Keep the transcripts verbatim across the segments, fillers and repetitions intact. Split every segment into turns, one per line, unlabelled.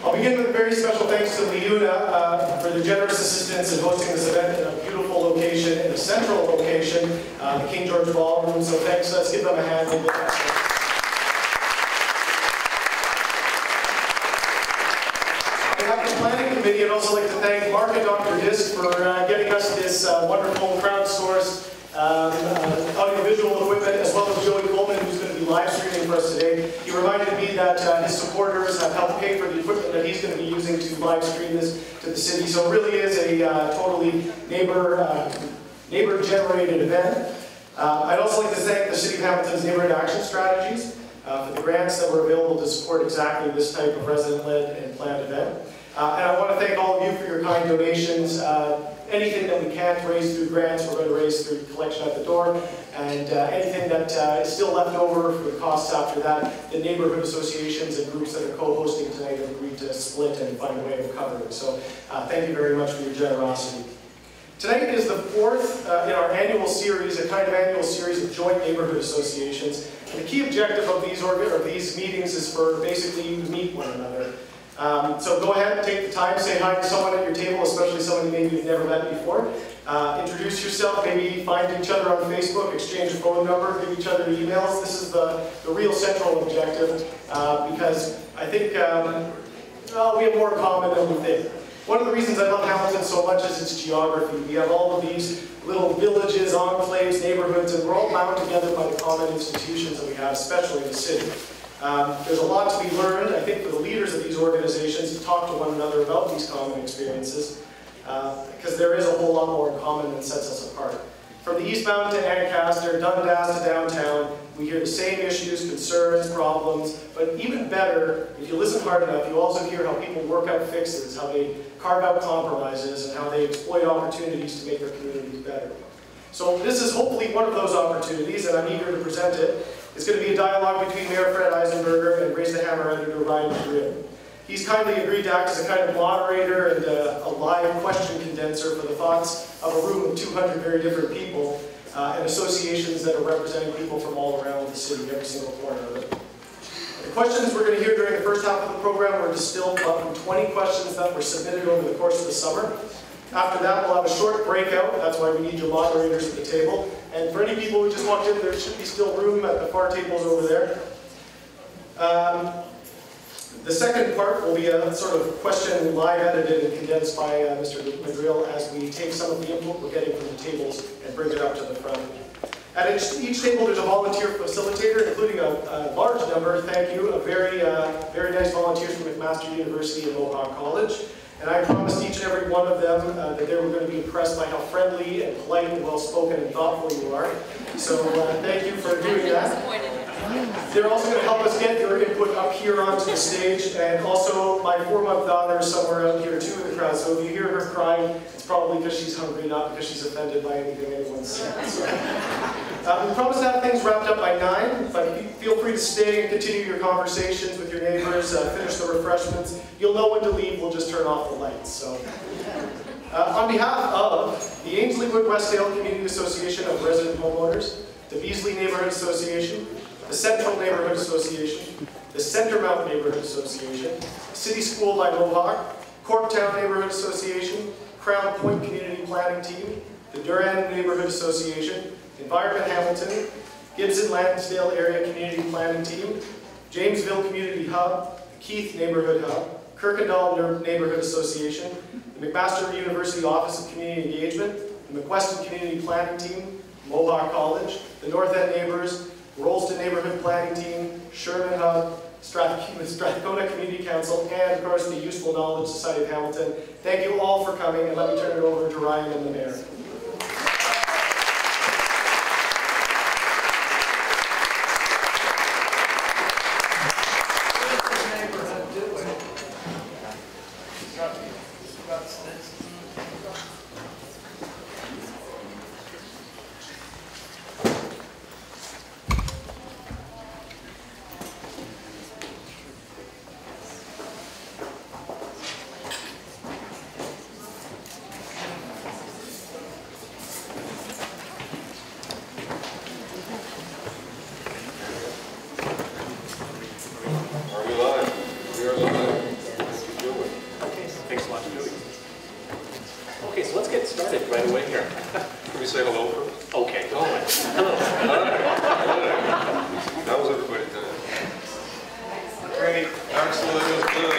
I'll begin with a very special thanks to Liuna uh, for their generous assistance in hosting this event in a beautiful location, in a central location, uh, the King George Ballroom. So thanks, let's give them a hand. On behalf of the Planning Committee, I'd also like to thank Mark and Doctor Disk for uh, getting us this uh, wonderful crowdsourced um, uh, audiovisual equipment, as well as Joey Coleman, who's going to be live streaming for us today. He reminded me that uh, his supporters have helped pay for the equipment that he's going to be using to live stream this to the city. So it really is a uh, totally neighbor, uh, neighbor-generated event. Uh, I'd also like to thank the City of Hamilton's Neighborhood Action Strategies uh, for the grants that were available to support exactly this type of resident-led and planned event. Uh, and I want to thank all of you for your kind donations. Uh, anything that we can't raise through grants, we're going to raise through collection at the door. And uh, anything that uh, is still left over for the costs after that, the neighborhood associations and groups that are co-hosting tonight have agreed to split and find a way of covering. So uh, thank you very much for your generosity. Tonight is the fourth uh, in our annual series, a kind of annual series of joint neighborhood associations. And the key objective of these, or these meetings is for basically you to meet one another. Um, so go ahead and take the time, say hi to someone at your table, especially someone maybe you've never met before. Uh, introduce yourself, maybe find each other on Facebook, exchange a phone number, give each other emails. This is the, the real central objective uh, because I think um, well, we have more in common than we think. One of the reasons I love Hamilton so much is its geography. We have all of these little villages, enclaves, neighborhoods, and we're all bound together by the common institutions that we have, especially in the city. Um, there's a lot to be learned, I think, for the leaders of these organizations to talk to one another about these common experiences, uh, because there is a whole lot more in common than sets us apart. From the eastbound to Ancaster, Dundas to downtown, we hear the same issues, concerns, problems, but even better, if you listen hard enough, you also hear how people work out fixes, how they carve out compromises, and how they exploit opportunities to make their communities better. So this is hopefully one of those opportunities, and I'm eager to present it. It's going to be a dialogue between Mayor Fred Eisenberger and Raise the Hammer editor Ryan McGreal. He's kindly agreed to act as a kind of moderator and a, a live question condenser for the thoughts of a room of two hundred very different people uh, and associations that are representing people from all around the city, every single corner of it. The questions we're going to hear during the first half of the program were distilled from twenty questions that were submitted over the course of the summer. After that, we'll have a short breakout. That's why we need your moderators at the table. And for any people who just walked in, there should be still room at the far tables over there. Um, the second part will be a sort of question live edited and condensed by uh, Mister McGreal as we take some of the input we're getting from the tables and bring it up to the front. At each, each table, there's a volunteer facilitator, including a, a large number, thank you, of very, uh, very nice volunteers from McMaster University and Mohawk College. And I promised each and every one of them uh, that they were going to be impressed by how friendly and polite and well-spoken and thoughtful you are. So uh, thank you for doing that. They're also going to help us get your input up here onto the stage. And also, my four-month daughter is somewhere out here too in the crowd. So if you hear her crying, it's probably because she's hungry, not because she's offended by anything anyone said. So, uh, we promised to have things wrapped up by nine, but feel free to stay and continue your conversations with your neighbors, uh, finish the refreshments. You'll know when to leave, we'll just turn off the lights. So, uh, on behalf of the Ainsleywood-Westdale Community Association of Resident Homeowners, the Beasley Neighborhood Association, the Central Neighborhood Association, the Centermount Neighborhood Association, City School by Mohawk, Corktown Neighborhood Association, Crown Point Community Planning Team, the Durand Neighborhood Association, Environment Hamilton, Gibson Lansdale Area Community Planning Team, Jamesville Community Hub, Keith Neighborhood Hub, Kirkendall Neighborhood Association, the McMaster University Office of Community Engagement, the McWeston Community Planning Team, Mohawk College, the North End Neighbors, Rollston Neighborhood Planning Team, Sherman Hub, Strathcona Community Council, and of course the Useful Knowledge Society of Hamilton. Thank you all for coming, and let me turn it over to Ryan and the Mayor.
Okay, so let's get started right away here.
Can we say hello first?
Okay, go ahead. Hello.
How was everybody today?
Great.
Excellent. It was good.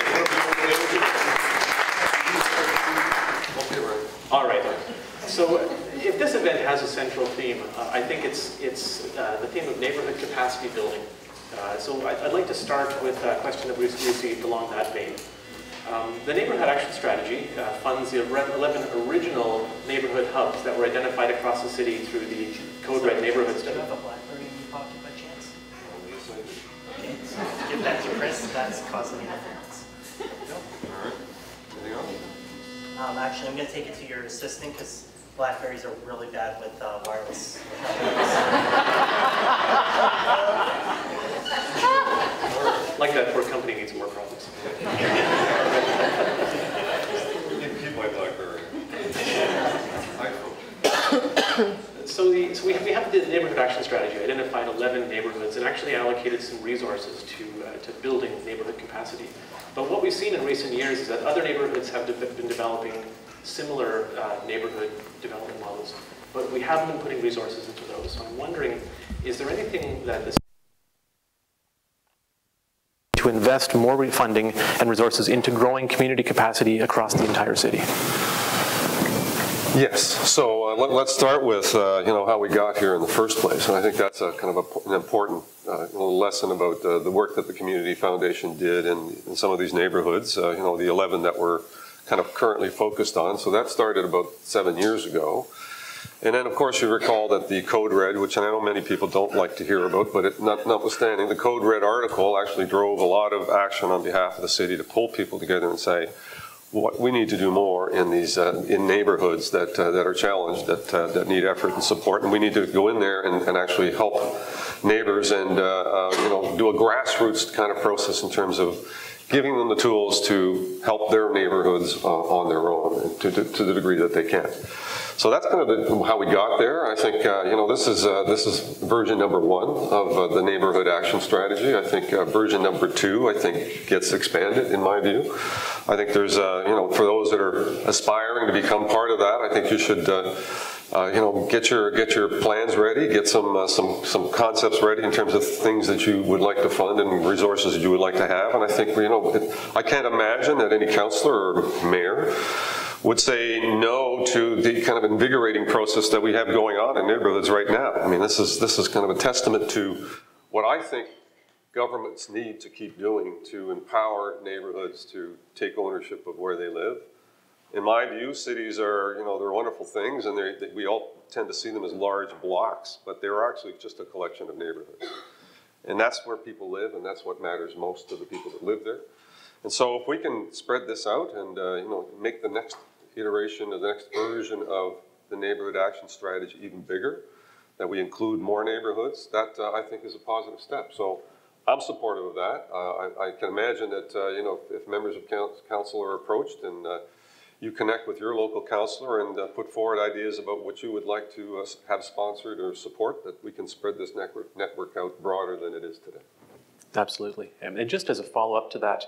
Okay, Ryan.
All right. So if this event has a central theme, uh, I think it's, it's uh, the theme of neighborhood capacity building. Uh, so I'd, I'd like to start with a question that we received along that vein. Um, the Neighborhood Action Strategy uh, funds the eleven original neighborhood hubs that were identified across the city through the Code Red neighborhood study.
Do you have a BlackBerry in your pocket by chance? Okay, so give that to Chris. That's causing interference.
All right. Anything else?
Um, actually, I'm going to take it to your assistant because Blackberries are really bad with uh, wireless.
Like that poor company needs more problems.
Keep my BlackBerry.
So, the, so we, have, we have the Neighborhood Action Strategy, identified eleven neighborhoods, and actually allocated some resources to, uh, to building neighborhood capacity. But what we've seen in recent years is that other neighborhoods have de been developing similar uh, neighborhood development models, but we haven't been putting resources into those. So I'm wondering, is there anything that this to invest more funding and resources into growing community capacity across the entire city?
Yes. So uh, let, let's start with uh, you know how we got here in the first place, and I think that's a kind of a, an important uh, little lesson about uh, the work that the Community Foundation did in, in some of these neighborhoods. Uh, you know, the eleven that we're kind of currently focused on. So that started about seven years ago. And then, of course, you recall that the Code Red, which I know many people don't like to hear about, but it, not, notwithstanding, the Code Red article actually drove a lot of action on behalf of the city to pull people together and say, what we need to do more in these uh, in neighborhoods that uh, that are challenged, that uh, that need effort and support, and we need to go in there and, and actually help neighbors and uh, uh, you know do a grassroots kind of process in terms of giving them the tools to help their neighborhoods uh, on their own and to, to, to the degree that they can. So that's kind of the, how we got there. I think uh, you know this is uh, this is version number one of uh, the Neighborhood Action Strategy. I think uh, version number two, I think, gets expanded in my view. I think there's uh, you know for those that are aspiring to become part of that, I think you should uh, uh, you know get your get your plans ready, get some uh, some some concepts ready in terms of things that you would like to fund and resources that you would like to have. And I think you know it, I can't imagine that any councillor or mayor would say no to the kind of invigorating process that we have going on in neighborhoods right now. I mean, this is this is kind of a testament to what I think governments need to keep doing to empower neighborhoods to take ownership of where they live. In my view, cities are, you know, they're wonderful things, and they, we all tend to see them as large blocks, but they're actually just a collection of neighborhoods. And that's where people live, and that's what matters most to the people that live there. And so if we can spread this out and, uh, you know, make the next iteration or the next version of the Neighborhood Action Strategy even bigger, that we include more neighborhoods, that uh, I think is a positive step. So I'm supportive of that. Uh, I, I can imagine that, uh, you know, if members of council are approached and uh, you connect with your local councillor and uh, put forward ideas about what you would like to uh, have sponsored or support, that we can spread this network, network out broader than it is today.
Absolutely. And just as a follow-up to that,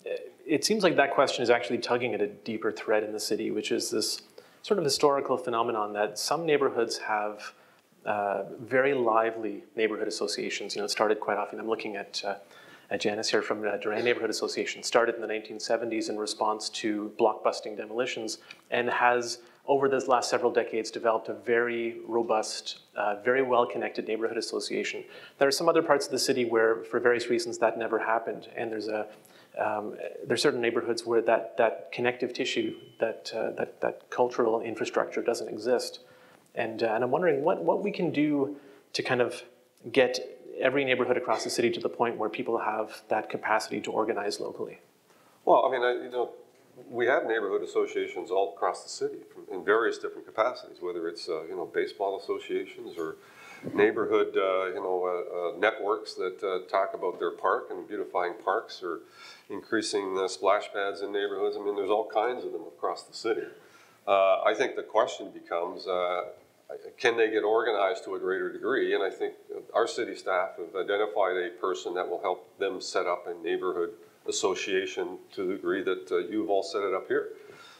it seems like that question is actually tugging at a deeper thread in the city, which is this sort of historical phenomenon that some neighborhoods have uh, very lively neighborhood associations. You know, it started quite often. I'm looking at, uh, at Janice here from the Durand Neighborhood Association. Started in the nineteen seventies in response to block-busting demolitions, and has, over this last several decades, developed a very robust, uh, very well-connected neighborhood association. There are some other parts of the city where, for various reasons, that never happened, and there's a Um, there are certain neighborhoods where that, that connective tissue, that, uh, that, that cultural infrastructure doesn't exist. And, uh, and I'm wondering what, what we can do to kind of get every neighborhood across the city to the point where people have that capacity to organize locally.
Well, I mean, I, you know, we have neighborhood associations all across the city from, in various different capacities, whether it's, uh, you know, baseball associations or neighborhood, uh, you know, uh, uh, networks that uh, talk about their park and beautifying parks, or increasing the splash pads in neighborhoods. I mean, there's all kinds of them across the city. Uh, I think the question becomes, uh, can they get organized to a greater degree? And I think our city staff have identified a person that will help them set up a neighborhood association to the degree that uh, you've all set it up here.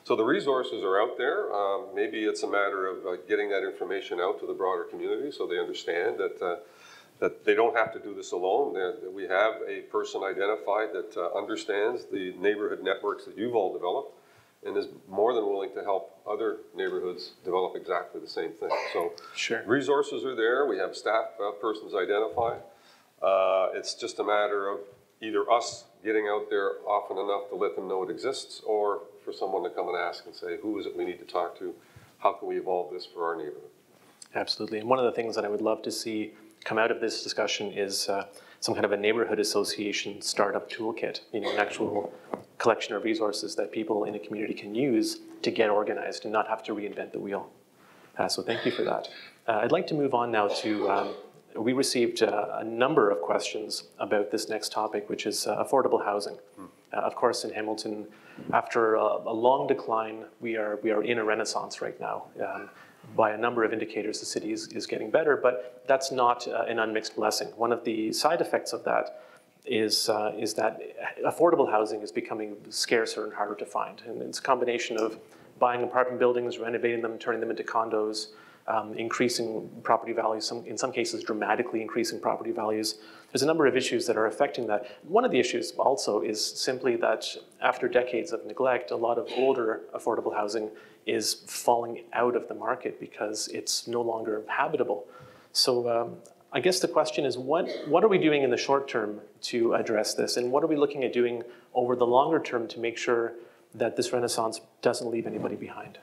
So the resources are out there. Um, maybe it's a matter of uh, getting that information out to the broader community so they understand that uh, that they don't have to do this alone. That we have a person identified that uh, understands the neighborhood networks that you've all developed and is more than willing to help other neighborhoods develop exactly the same thing. So
sure.
Resources are there. We have staff uh, persons identified. Uh, it's just a matter of either us getting out there often enough to let them know it exists, or for someone to come and ask and say, who is it we need to talk to? How can we evolve this for our neighborhood?
Absolutely. And one of the things that I would love to see come out of this discussion is uh, some kind of a neighborhood association startup toolkit, you know, an actual collection of resources that people in a community can use to get organized and not have to reinvent the wheel. Uh, so thank you for that. Uh, I'd like to move on now to, um, we received uh, a number of questions about this next topic, which is uh, affordable housing. Hmm. Uh, of course, in Hamilton, after a, a long decline, we are, we are in a renaissance right now. Um, By a number of indicators, the city is, is getting better, but that's not uh, an unmixed blessing. One of the side effects of that is, uh, is that affordable housing is becoming scarcer and harder to find. And it's a combination of buying apartment buildings, renovating them, turning them into condos, um, increasing property values, some, in some cases dramatically increasing property values. There's a number of issues that are affecting that. One of the issues also is simply that after decades of neglect, a lot of older affordable housing is falling out of the market because it's no longer habitable. So um, I guess the question is, what, what are we doing in the short term to address this? And what are we looking at doing over the longer term to make sure that this renaissance doesn't leave anybody behind?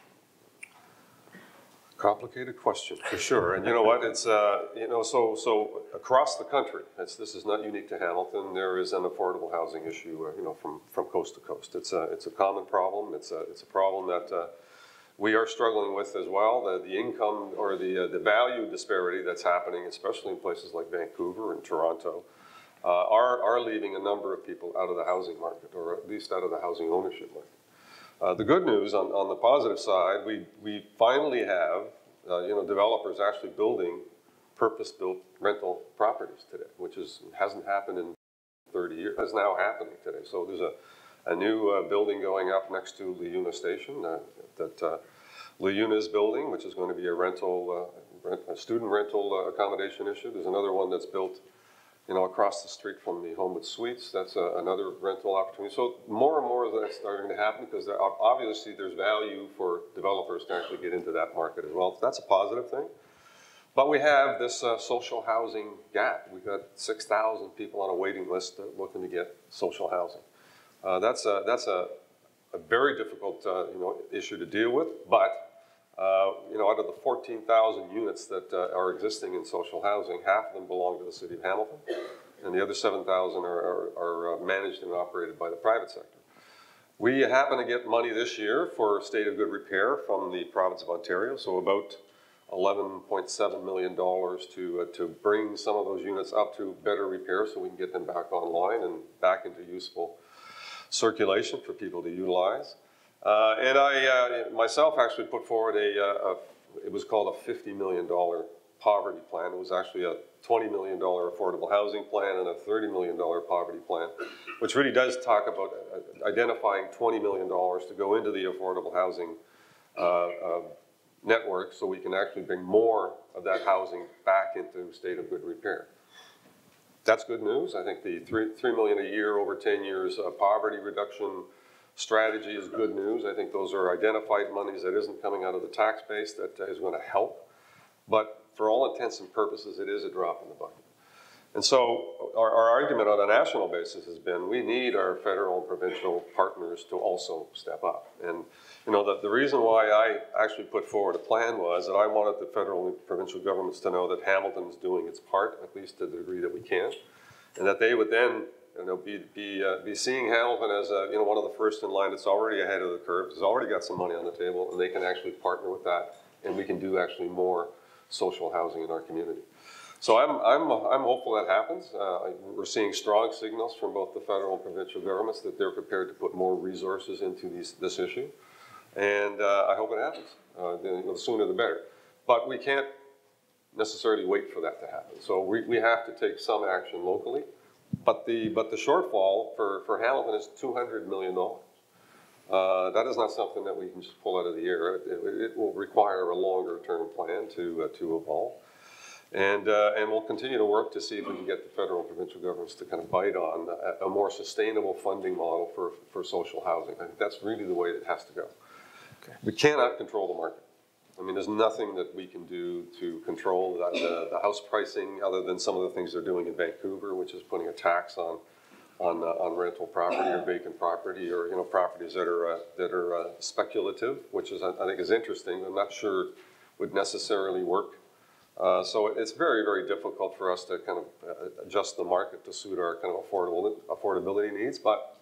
Complicated question, for sure. And you know what, it's, uh, you know, so so across the country, it's, this is not unique to Hamilton, there is an affordable housing issue, uh, you know, from, from coast to coast. It's a, it's a common problem. It's a, it's a problem that uh, we are struggling with as well. The, the income or the, uh, the value disparity that's happening, especially in places like Vancouver and Toronto, uh, are, are leaving a number of people out of the housing market, or at least out of the housing ownership market. Uh, the good news on, on the positive side, we, we finally have uh, you know, developers actually building purpose-built rental properties today, which is, hasn't happened in thirty years. It's now happening today. So there's a, a new uh, building going up next to Leuna Station uh, that uh, Leuna is building, which is going to be a rental, uh, rent, a student rental uh, accommodation issue. There's another one that's built you know, across the street from the Homewood Suites. That's a, another rental opportunity. So more and more of that's starting to happen because there are, obviously there's value for developers to actually get into that market as well. So that's a positive thing. But we have this uh, social housing gap. We've got six thousand people on a waiting list uh, looking to get social housing. Uh, that's a, that's a, a very difficult uh, you know, issue to deal with, but Uh, you know, out of the fourteen thousand units that uh, are existing in social housing, half of them belong to the city of Hamilton, and the other seven thousand are, are, are uh, managed and operated by the private sector. We happen to get money this year for state of good repair from the province of Ontario, so about eleven point seven million dollars to, uh, to bring some of those units up to better repair so we can get them back online and back into useful circulation for people to utilize. Uh, and I, uh, myself, actually put forward a, uh, a, it was called a fifty million dollar poverty plan. It was actually a twenty million dollar affordable housing plan and a thirty million dollar poverty plan, which really does talk about identifying twenty million dollars to go into the affordable housing uh, uh, network so we can actually bring more of that housing back into state of good repair. That's good news. I think the three, three million a year over ten years uh, poverty reduction strategy is good news. I think those are identified monies that isn't coming out of the tax base that is going to help. But for all intents and purposes, it is a drop in the bucket. And so our, our argument on a national basis has been we need our federal and provincial partners to also step up. And you know, the, the reason why I actually put forward a plan was that I wanted the federal and provincial governments to know that Hamilton is doing its part, at least to the degree that we can, and that they would then you know, be, be, uh, be seeing Hamilton as a, you know, one of the first in line that's already ahead of the curve, has already got some money on the table, and they can actually partner with that, and we can do actually more social housing in our community. So I'm, I'm, I'm hopeful that happens. Uh, we're seeing strong signals from both the federal and provincial governments that they're prepared to put more resources into these, this issue, and uh, I hope it happens. Uh, the, you know, the sooner the better. But we can't necessarily wait for that to happen. So we, we have to take some action locally. But the, but the shortfall for, for Hamilton is two hundred million dollars. Uh, that is not something that we can just pull out of the air. It, it, it will require a longer-term plan to uh, to evolve, and uh, and we'll continue to work to see if we can get the federal and provincial governments to kind of bite on a, a more sustainable funding model for for social housing. I think that's really the way it has to go. Okay. We cannot control the market. I mean, there's nothing that we can do to control the, the, the house pricing other than some of the things they're doing in Vancouver, which is putting a tax on. On, uh, on rental property or vacant property, or you know properties that are uh, that are uh, speculative, which is I think is interesting. I'm not sure would necessarily work. Uh, so it's very very difficult for us to kind of uh, adjust the market to suit our kind of affordable affordability needs. But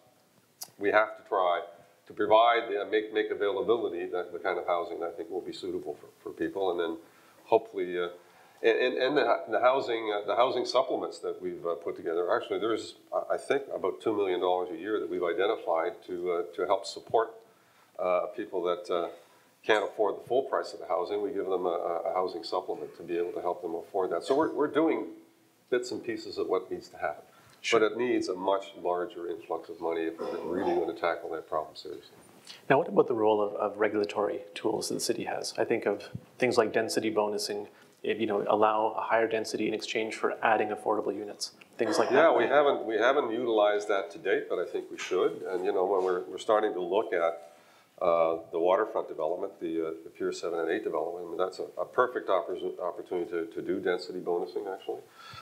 we have to try to provide uh, make make availability that the kind of housing that I think will be suitable for, for people, and then hopefully. Uh, And, and the, the housing, uh, the housing supplements that we've uh, put together. Actually, there's, I think, about two million dollars a year that we've identified to uh, to help support uh, people that uh, can't afford the full price of the housing. We give them a, a housing supplement to be able to help them afford that. So we're we're doing bits and pieces of what needs to happen, sure. But it needs a much larger influx of money if we're really going to tackle that problem seriously.
Now, what about the role of, of regulatory tools that the city has? I think of things like density bonusing. If, you know, allow a higher density in exchange for adding affordable units, things like
yeah,
that.
Yeah, we haven't we haven't utilized that to date, but I think we should. And you know, when we're we're starting to look at uh, the waterfront development, the uh, the Pier Seven and Eight development, I mean, that's a, a perfect opportunity to, to do density bonusing. Actually,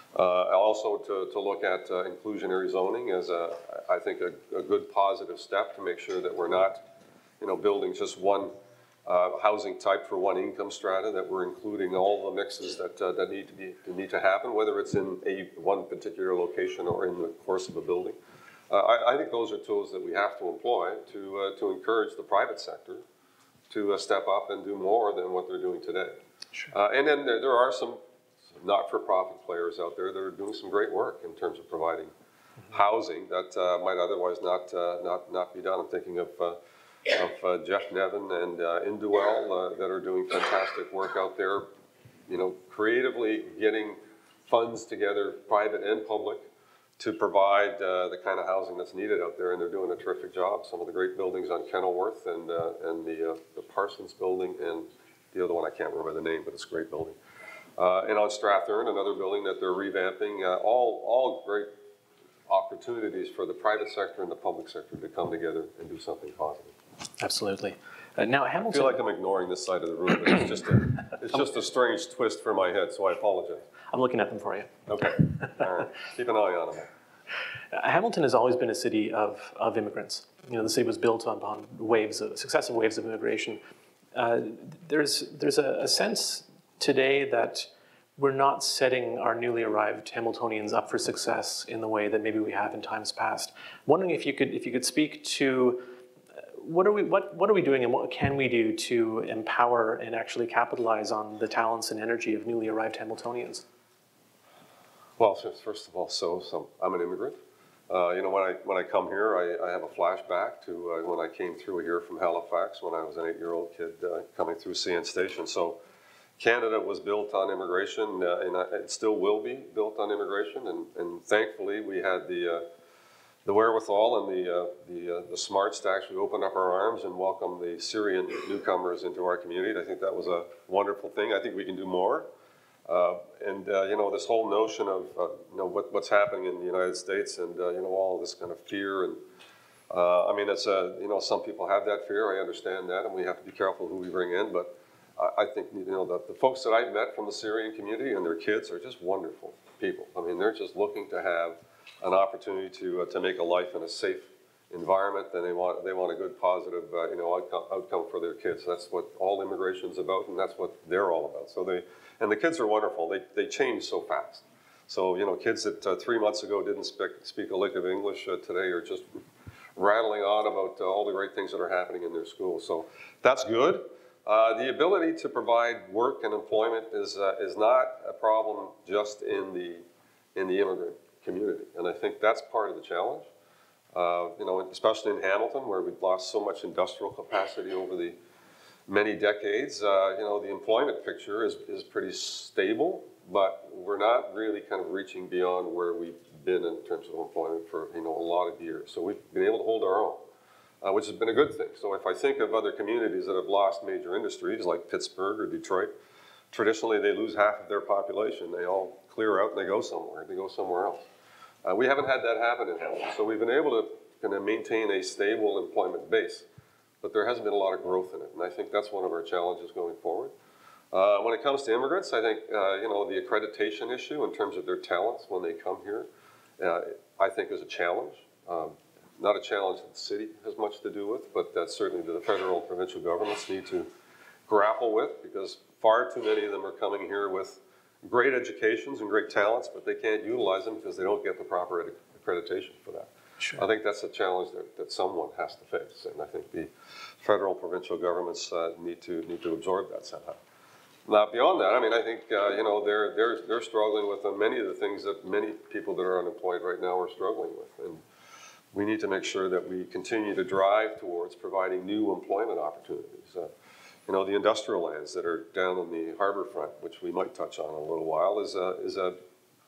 uh, also to to look at uh, inclusionary zoning as a I think a, a good positive step to make sure that we're not, you know, building just one. Uh, housing type for one income strata, that we're including all the mixes that uh, that need to be that need to happen, whether it's in a one particular location or in the course of a building. Uh, I, I think those are tools that we have to employ to uh, to encourage the private sector to uh, step up and do more than what they're doing today. Sure. Uh, and then there, there are some not-for-profit players out there that are doing some great work in terms of providing mm-hmm. housing that uh, might otherwise not uh, not not be done. I'm thinking of. Uh, of uh, Jeff Nevin and uh, Induel uh, that are doing fantastic work out there, you know, creatively getting funds together, private and public, to provide uh, the kind of housing that's needed out there, and they're doing a terrific job. Some of the great buildings on Kenilworth and uh, and the uh, the Parsons building, and the other one I can't remember the name, but it's a great building. Uh, and on Strathern, another building that they're revamping. Uh, all all great opportunities for the private sector and the public sector to come together and do something positive.
Absolutely. Uh, now, Hamilton.
I feel like I'm ignoring this side of the room, but it's just a, it's just a strange twist for my head, so I apologize.
I'm looking at them for you.
Okay. All right. Keep an eye on them.
Uh, Hamilton has always been a city of, of immigrants. You know, the city was built upon waves of successive waves of immigration. Uh, there's there's a, a sense today that we're not setting our newly arrived Hamiltonians up for success in the way that maybe we have in times past. Wondering if you could if you could speak to What are we what what are we doing, and what can we do to empower and actually capitalize on the talents and energy of newly arrived Hamiltonians?
Well, first of all, so, so I'm an immigrant. Uh, you know, when I when I come here, I, I have a flashback to uh, when I came through here from Halifax when I was an eight-year-old kid uh, coming through C N Station. So, Canada was built on immigration, uh, and it still will be built on immigration. And, and thankfully, we had the uh, the wherewithal and the, uh, the, uh, the smarts to actually open up our arms and welcome the Syrian newcomers into our community. I think that was a wonderful thing. I think we can do more. Uh, and, uh, you know, this whole notion of, uh, you know, what, what's happening in the United States and, uh, you know, all this kind of fear. And, uh, I mean, it's a, you know, some people have that fear. I understand that, and we have to be careful who we bring in. But I, I think, you know, the, the folks that I've met from the Syrian community and their kids are just wonderful people. I mean, they're just looking to have an opportunity to uh, to make a life in a safe environment, and they want they want a good positive uh, you know outcome, outcome for their kids. That's what all immigration's about, and that's what they're all about. So they and the kids are wonderful. They they change so fast. So you know, kids that uh, three months ago didn't speak speak a lick of English uh, today are just rattling on about uh, all the great things that are happening in their schools. So that's good. Uh, the ability to provide work and employment is uh, is not a problem just in the in the immigrant community, and I think that's part of the challenge. Uh, you know, especially in Hamilton, where we've lost so much industrial capacity over the many decades. Uh, you know, the employment picture is is pretty stable, but we're not really kind of reaching beyond where we've been in terms of employment for you know a lot of years. So we've been able to hold our own. uh, which has been a good thing. So if I think of other communities that have lost major industries like Pittsburgh or Detroit, traditionally they lose half of their population. They all clear out and they go somewhere. They go somewhere else. Uh, we haven't had that happen in Hamilton. So we've been able to kind of maintain a stable employment base, but there hasn't been a lot of growth in it. And I think that's one of our challenges going forward. Uh, when it comes to immigrants, I think, uh, you know, the accreditation issue in terms of their talents when they come here, uh, I think is a challenge. Um, not a challenge that the city has much to do with, but that certainly the federal and provincial governments need to grapple with, because far too many of them are coming here with great educations and great talents, but they can't utilize them because they don't get the proper accreditation for that. Sure. I think that's a challenge that, that someone has to face, and I think the federal, provincial governments uh, need to need to absorb that somehow. Now, beyond that, I mean, I think uh, you know they're they're they're struggling with uh, many of the things that many people that are unemployed right now are struggling with, and we need to make sure that we continue to drive towards providing new employment opportunities. Uh, you know, the industrial lands that are down on the harbor front, which we might touch on in a little while, is a, is a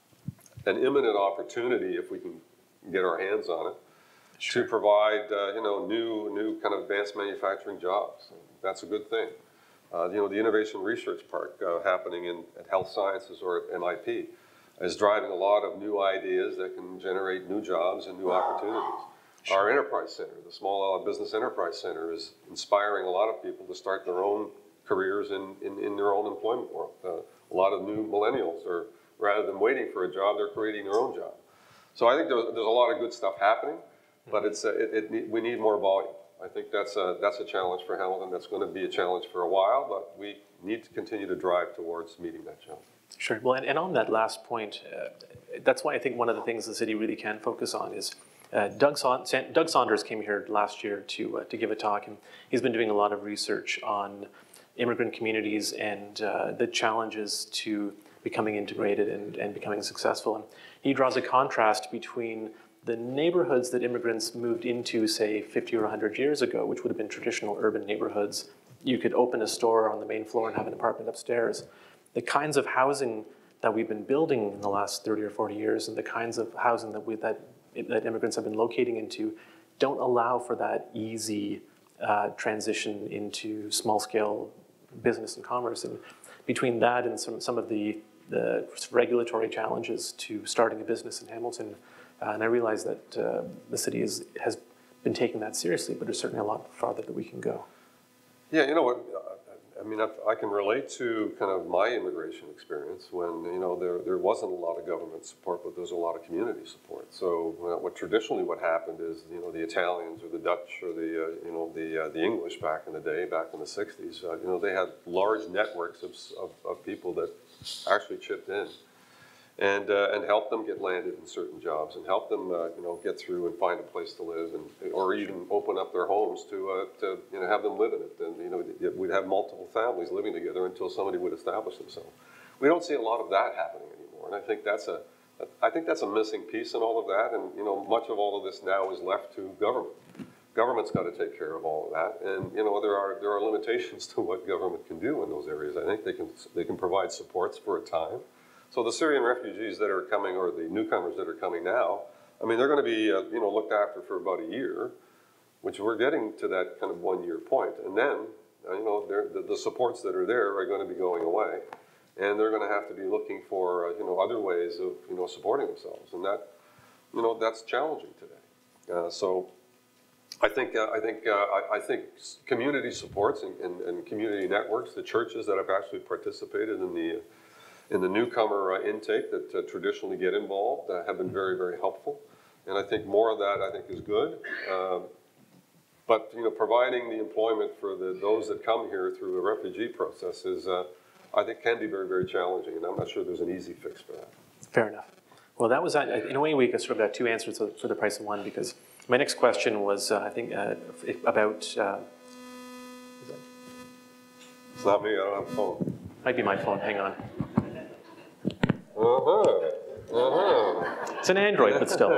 an imminent opportunity if we can get our hands on it, sure, to provide uh, you know new new kind of advanced manufacturing jobs. That's a good thing. Uh, you know, the Innovation Research Park uh, happening in at Health Sciences or at M I P is driving a lot of new ideas that can generate new jobs and new opportunities. Sure. Our Enterprise Center, the Small Business Enterprise Center, is inspiring a lot of people to start their own careers in, in, in their own employment world. Uh, a lot of new millennials are, rather than waiting for a job, they're creating their own job. So I think there's, there's a lot of good stuff happening, but it's uh, it, it, we need more volume. I think that's a, that's a challenge for Hamilton. That's going to be a challenge for a while, but we need to continue to drive towards meeting that challenge.
Sure. Well, and, and on that last point, uh, that's why I think one of the things the city really can focus on is uh, Doug, Sa Doug Saunders came here last year to, uh, to give a talk, and he's been doing a lot of research on immigrant communities and uh, the challenges to becoming integrated and, and becoming successful. And he draws a contrast between the neighborhoods that immigrants moved into, say, fifty or one hundred years ago, which would have been traditional urban neighborhoods. You could open a store on the main floor and have an apartment upstairs. The kinds of housing that we've been building in the last thirty or forty years and the kinds of housing that, we, that, that immigrants have been locating into don't allow for that easy uh, transition into small-scale business and commerce. And between that and some, some of the, the regulatory challenges to starting a business in Hamilton, Uh, and I realize that uh, the city is, has been taking that seriously, but there's certainly a lot farther that we can go.
Yeah, you know what, I mean, I, I can relate to kind of my immigration experience when, you know, there, there wasn't a lot of government support, but there was a lot of community support. So uh, what traditionally what happened is, you know, the Italians or the Dutch or the, uh, you know, the, uh, the English back in the day, back in the sixties, uh, you know, they had large networks of, of, of people that actually chipped in. And, uh, and help them get landed in certain jobs and help them, uh, you know, get through and find a place to live, and or even open up their homes to, uh, to you know, have them live in it. And, you know, we'd have multiple families living together until somebody would establish themselves. We don't see a lot of that happening anymore, and I think that's a, I think that's a missing piece in all of that. And, you know, much of all of this now is left to government. Government's got to take care of all of that, and, you know, there are there are limitations to what government can do in those areas. I think they can they can provide supports for a time. So the Syrian refugees that are coming, or the newcomers that are coming now, I mean, they're going to be, uh, you know, looked after for about a year, which we're getting to that kind of one-year point. And then, uh, you know, the, the supports that are there are going to be going away, and they're going to have to be looking for, uh, you know, other ways of, you know, supporting themselves, and that, you know, that's challenging today. Uh, so, I think, uh, I think, uh, I, I think community supports and, and, and community networks, the churches that have actually participated in the in the newcomer uh, intake that uh, traditionally get involved uh, have been very, very helpful. And I think more of that, I think, is good. Um, but, you know, providing the employment for the, those that come here through the refugee process is, uh, I think, can be very, very challenging. And I'm not sure there's an easy fix for that.
Fair enough. Well, that was, uh, in a way, we sort of got two answers for the price of one, because my next question was, uh, I think, uh, about... Uh, is that?
It's not me, I don't have a phone.
Might be my phone, hang on.
Uh-huh. Uh-huh.
It's an Android, but still.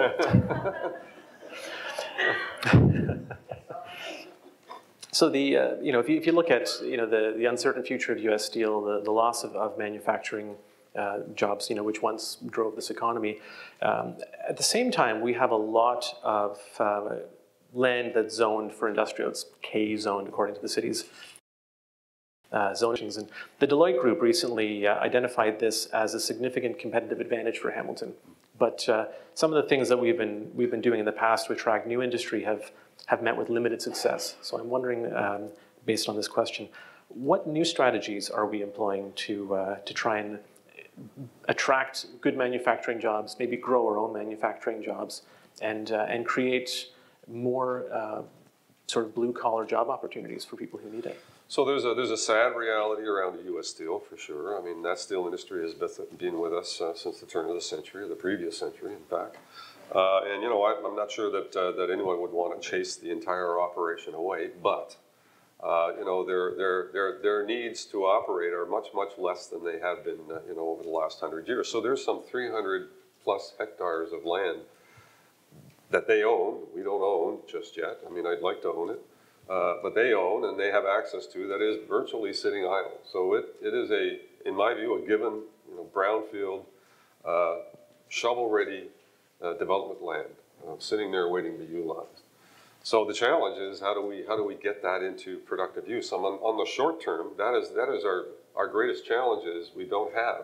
So the, uh, you know, if you, if you look at, you know, the, the uncertain future of U S steel, the, the loss of, of manufacturing uh, jobs, you know, which once drove this economy, um, at the same time, we have a lot of uh, land that's zoned for industrial. It's K zoned according to the city's uh, zonations. And the Deloitte Group recently uh, identified this as a significant competitive advantage for Hamilton. But uh, some of the things that we've been we've been doing in the past to attract new industry have have met with limited success. So I'm wondering, um, based on this question, what new strategies are we employing to uh, to try and attract good manufacturing jobs, maybe grow our own manufacturing jobs, and uh, and create more uh, sort of blue collar job opportunities for people who need it?
So there's a there's a sad reality around the U S steel for sure. I mean, that steel industry has been with us uh, since the turn of the century, or the previous century, in fact. Uh, and you know, I, I'm not sure that uh, that anyone would want to chase the entire operation away, but uh, you know, their their their their needs to operate are much much less than they have been, uh, you know, over the last hundred years. So there's some three hundred plus hectares of land that they own. We don't own just yet. I mean, I'd like to own it. Uh, but they own and they have access to, that is virtually sitting idle. So it, it is a, in my view, a given, you know, brownfield, uh, shovel-ready uh, development land, uh, sitting there waiting to be utilized. So the challenge is, how do we how do we get that into productive use? On, on the short term, that is that is our our greatest challenge is we don't have,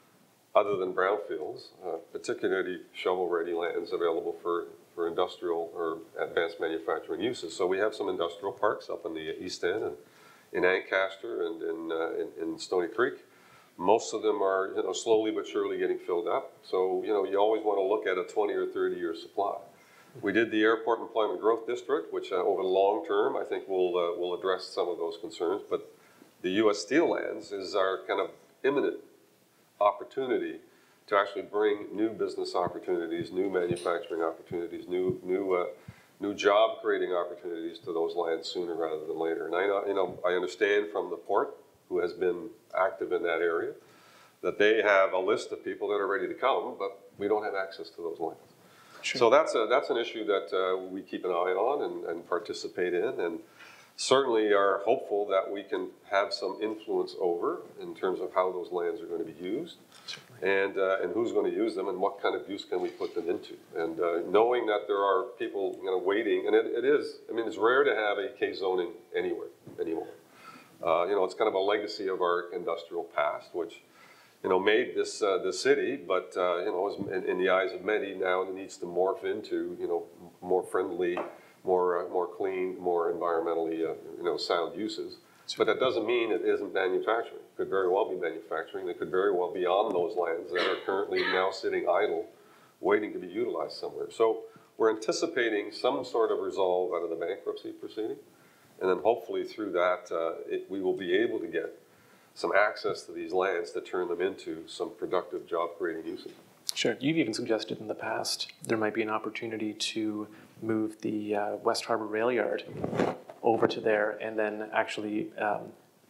other than brownfields, uh, particularly shovel-ready lands available for. for industrial or advanced manufacturing uses. So we have some industrial parks up in the East End and in Ancaster and in, uh, in, in Stony Creek. Most of them are, you know, slowly but surely getting filled up. So, you know, you always want to look at a twenty or thirty year supply. We did the Airport Employment Growth District, which uh, over the long term, I think will, uh, will address some of those concerns. But the U S Steel lands is our kind of imminent opportunity to actually bring new business opportunities, new manufacturing opportunities, new new uh, new job creating opportunities to those lands sooner rather than later. And I know, you know, I understand from the port, who has been active in that area, that they have a list of people that are ready to come, but we don't have access to those lands. Sure. So that's a that's an issue that uh, we keep an eye on and, and participate in, and certainly are hopeful that we can have some influence over in terms of how those lands are going to be used. And, uh, and who's going to use them and what kind of use can we put them into. And uh, knowing that there are people, you know, waiting, and it, it is, I mean, it's rare to have a K zoning anywhere, anymore. Uh, you know, it's kind of a legacy of our industrial past, which, you know, made this, uh, the city, but, uh, you know, in, in the eyes of many now, it needs to morph into, you know, more friendly, more, uh, more clean, more environmentally, uh, you know, sound uses. But that doesn't mean it isn't manufacturing. It could very well be manufacturing. It could very well be on those lands that are currently now sitting idle, waiting to be utilized somewhere. So we're anticipating some sort of resolve out of the bankruptcy proceeding. And then hopefully through that, uh, it, we will be able to get some access to these lands to turn them into some productive job-creating uses.
Sure. You've even suggested in the past there might be an opportunity to move the uh, West Harbour Rail Yard over to there and then actually um,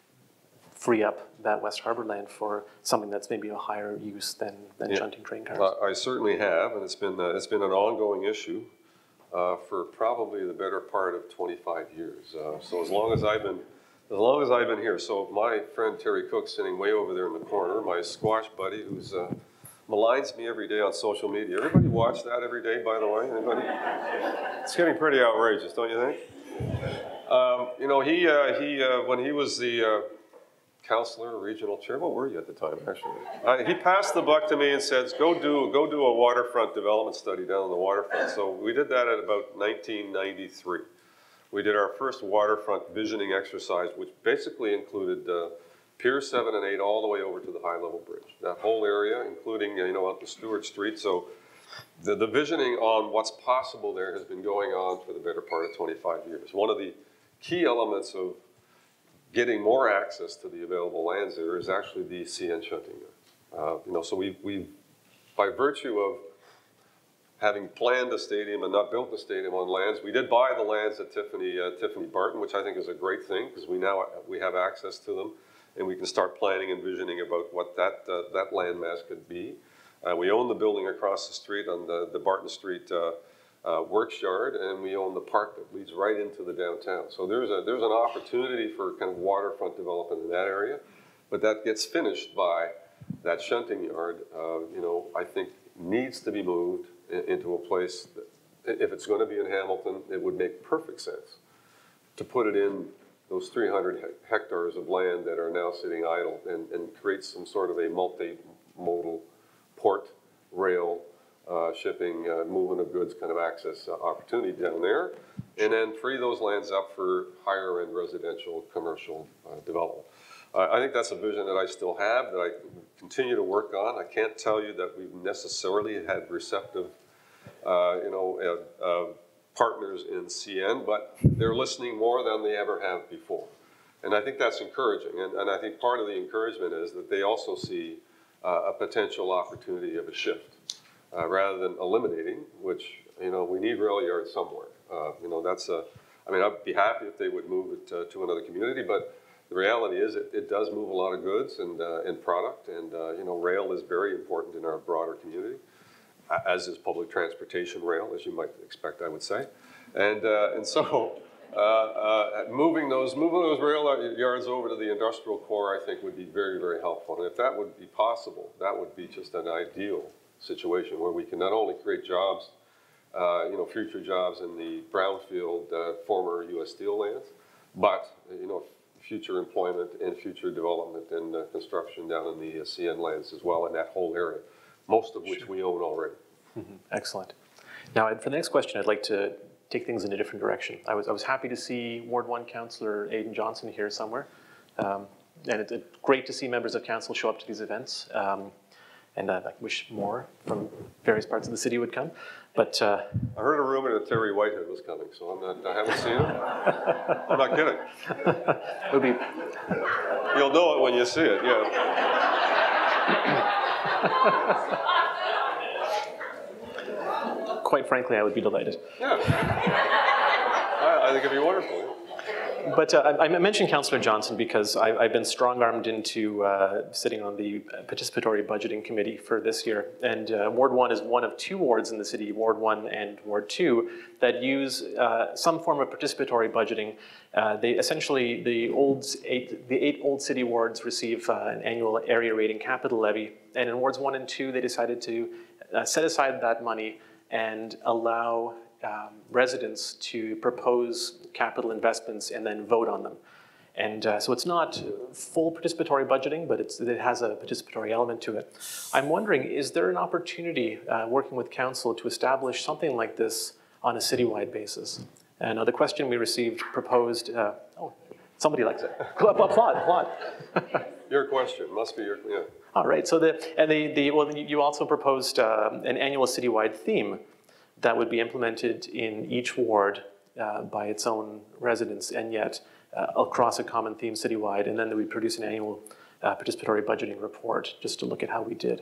free up that West Harbour land for something that's maybe a higher use than, than yeah. shunting train cars.
Uh, I certainly have, and it's been, uh, it's been an ongoing issue uh, for probably the better part of twenty-five years. Uh, so as long as I've been, as long as I've been here. So my friend Terry Cook, sitting way over there in the corner, my squash buddy, who's uh, maligns me every day on social media. Everybody watch that every day, by the way? Anybody? It's getting pretty outrageous, don't you think? Um, you know, he, uh, he uh, when he was the uh, counselor, regional chair, what were you at the time, actually? Uh, he passed the buck to me and says, go do, go do a waterfront development study down on the waterfront. So we did that at about nineteen ninety-three. We did our first waterfront visioning exercise, which basically included uh, Pier seven and eight all the way over to the high-level bridge. That whole area, including, you know, up to Stewart Street. So the, the visioning on what's possible there has been going on for the better part of twenty-five years. One of the key elements of getting more access to the available lands there is actually the C N shunting yard. Uh, you know, so we, we, by virtue of having planned a stadium and not built the stadium on lands, we did buy the lands at Tiffany, uh, Tiffany Barton, which I think is a great thing because we now we have access to them and we can start planning and visioning about what that uh, that landmass could be. Uh, we own the building across the street on the, the Barton Street uh, Uh, works yard, and we own the park that leads right into the downtown. So there's a there's an opportunity for kind of waterfront development in that area, but that gets finished by that shunting yard. Uh, you know, I think needs to be moved in, into a place that, if it's going to be in Hamilton, it would make perfect sense to put it in those three hundred hectares of land that are now sitting idle and, and create some sort of a multimodal port, rail, uh, shipping, uh, movement of goods kind of access uh, opportunity down there, and then free those lands up for higher end residential, commercial uh, development. Uh, I think that's a vision that I still have, that I continue to work on. I can't tell you that we've necessarily had receptive, uh, you know, uh, uh, partners in C N, but they're listening more than they ever have before. And I think that's encouraging. And, and I think part of the encouragement is that they also see uh, a potential opportunity of a shift, uh, rather than eliminating, which, you know, we need rail yards somewhere. Uh, you know, that's a, I mean, I'd be happy if they would move it uh, to another community, but the reality is it, it does move a lot of goods and, uh, and product, and uh, you know, rail is very important in our broader community, as is public transportation rail, as you might expect, I would say. And, uh, and so uh, uh, moving, those, moving those rail yards over to the industrial core, I think, would be very, very helpful. And if that would be possible, that would be just an ideal situation where we can not only create jobs, uh, you know, future jobs in the brownfield uh, former U S Steel lands, but, you know, future employment and future development and uh, construction down in the uh, C N lands as well, in that whole area, most of which sure. we own already.
Mm-hmm. Excellent. Now, for the next question, I'd like to take things in a different direction. I was, I was happy to see Ward one Councillor Aidan Johnson here somewhere. Um, and it's great to see members of council show up to these events. Um, and uh, I wish more from various parts of the city would come. But uh,
I heard a rumor that Terry Whitehead was coming, so I'm not, I haven't seen him. I'm not kidding.
It'll be...
You'll know it when you see it, yeah.
Quite frankly, I would be delighted.
Yeah. I, I think it'd be wonderful.
But uh, I, I mentioned Councillor Johnson because I, I've been strong-armed into uh, sitting on the participatory budgeting committee for this year. And uh, Ward one is one of two wards in the city, Ward one and Ward two, that use uh, some form of participatory budgeting. Uh, they essentially, the, old eight, the eight old city wards receive uh, an annual area rating capital levy. And in Wards one and two, they decided to uh, set aside that money and allow Um, residents to propose capital investments and then vote on them. And uh, so it's not full participatory budgeting, but it's, it has a participatory element to it. I'm wondering, is there an opportunity uh, working with council to establish something like this on a citywide basis? And uh, the question we received proposed, uh, oh, somebody likes it. Applaud, applaud.
Your question, must be your, yeah.
All right, so the, and the, the, well, you also proposed uh, an annual citywide theme that would be implemented in each ward uh, by its own residents, and yet uh, across a common theme citywide, and then we produce an annual uh, participatory budgeting report just to look at how we did.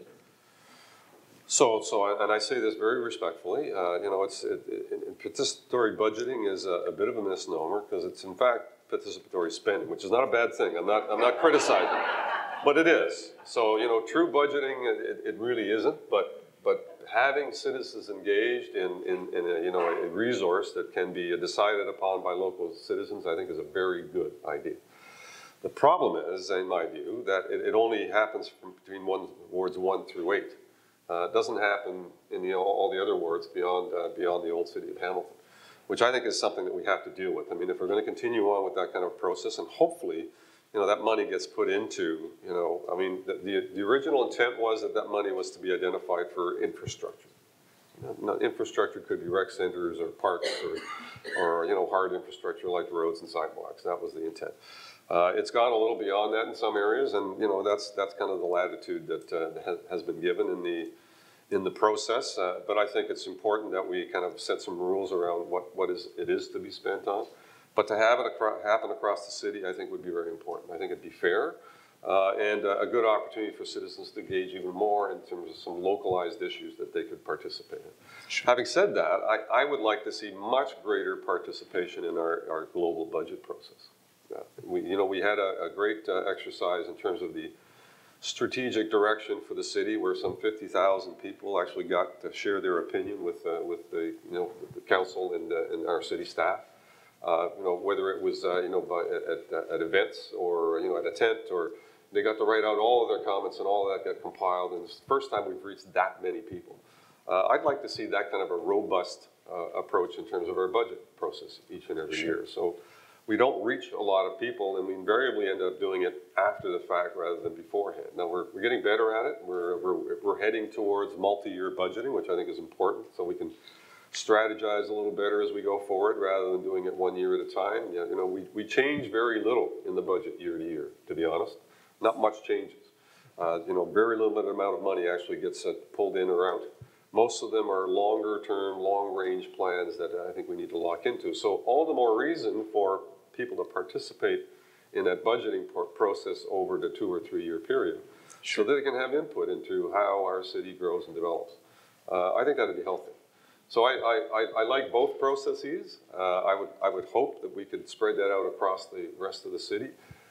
So, so, I, and I say this very respectfully, uh, you know, it's it, it, participatory budgeting is a, a bit of a misnomer because it's in fact participatory spending, which is not a bad thing. I'm not, I'm not criticizing, but it is. So, you know, true budgeting, it, it really isn't, but but. Having citizens engaged in, in, in a, you know, a resource that can be decided upon by local citizens, I think is a very good idea. The problem is, in my view, that it, it only happens from between one, wards one through eight. Uh, it doesn't happen in the, all the other wards beyond, uh, beyond the old city of Hamilton, which I think is something that we have to deal with. I mean, if we're going to continue on with that kind of process, and hopefully, you know, that money gets put into, you know, I mean, the, the, the original intent was that that money was to be identified for infrastructure. You know, infrastructure could be rec centers or parks or, or, you know, hard infrastructure like roads and sidewalks. That was the intent. Uh, it's gone a little beyond that in some areas, and, you know, that's, that's kind of the latitude that uh, has, has been given in the, in the process. Uh, but I think it's important that we kind of set some rules around what, what is, it is to be spent on. But to have it acro happen across the city, I think would be very important. I think it'd be fair uh, and uh, a good opportunity for citizens to gauge even more in terms of some localized issues that they could participate in. Sure. Having said that, I, I would like to see much greater participation in our, our global budget process. Uh, we, you know, we had a, a great uh, exercise in terms of the strategic direction for the city, where some fifty thousand people actually got to share their opinion with uh, with the you know the council and, uh, and our city staff. Uh, you know, whether it was, uh, you know, by, at, at, at events or, you know, at a tent, or they got to write out all of their comments and all of that got compiled, and it's the first time we've reached that many people. Uh, I'd like to see that kind of a robust uh, approach in terms of our budget process each and every sure. year. So we don't reach a lot of people, and we invariably end up doing it after the fact rather than beforehand. Now, we're, we're getting better at it. We're, we're, we're heading towards multi-year budgeting, which I think is important, so we can strategize a little better as we go forward rather than doing it one year at a time. Yeah, you know, we, we change very little in the budget year to year, to be honest. Not much changes. Uh, you know, very limited amount of money actually gets uh, pulled in or out. Most of them are longer-term, long-range plans that I think we need to lock into. So all the more reason for people to participate in that budgeting process over the two or three year period sure. so that they can have input into how our city grows and develops. Uh, I think that would be healthy. So I, I, I like both processes. Uh, I, would, I would hope that we could spread that out across the rest of the city.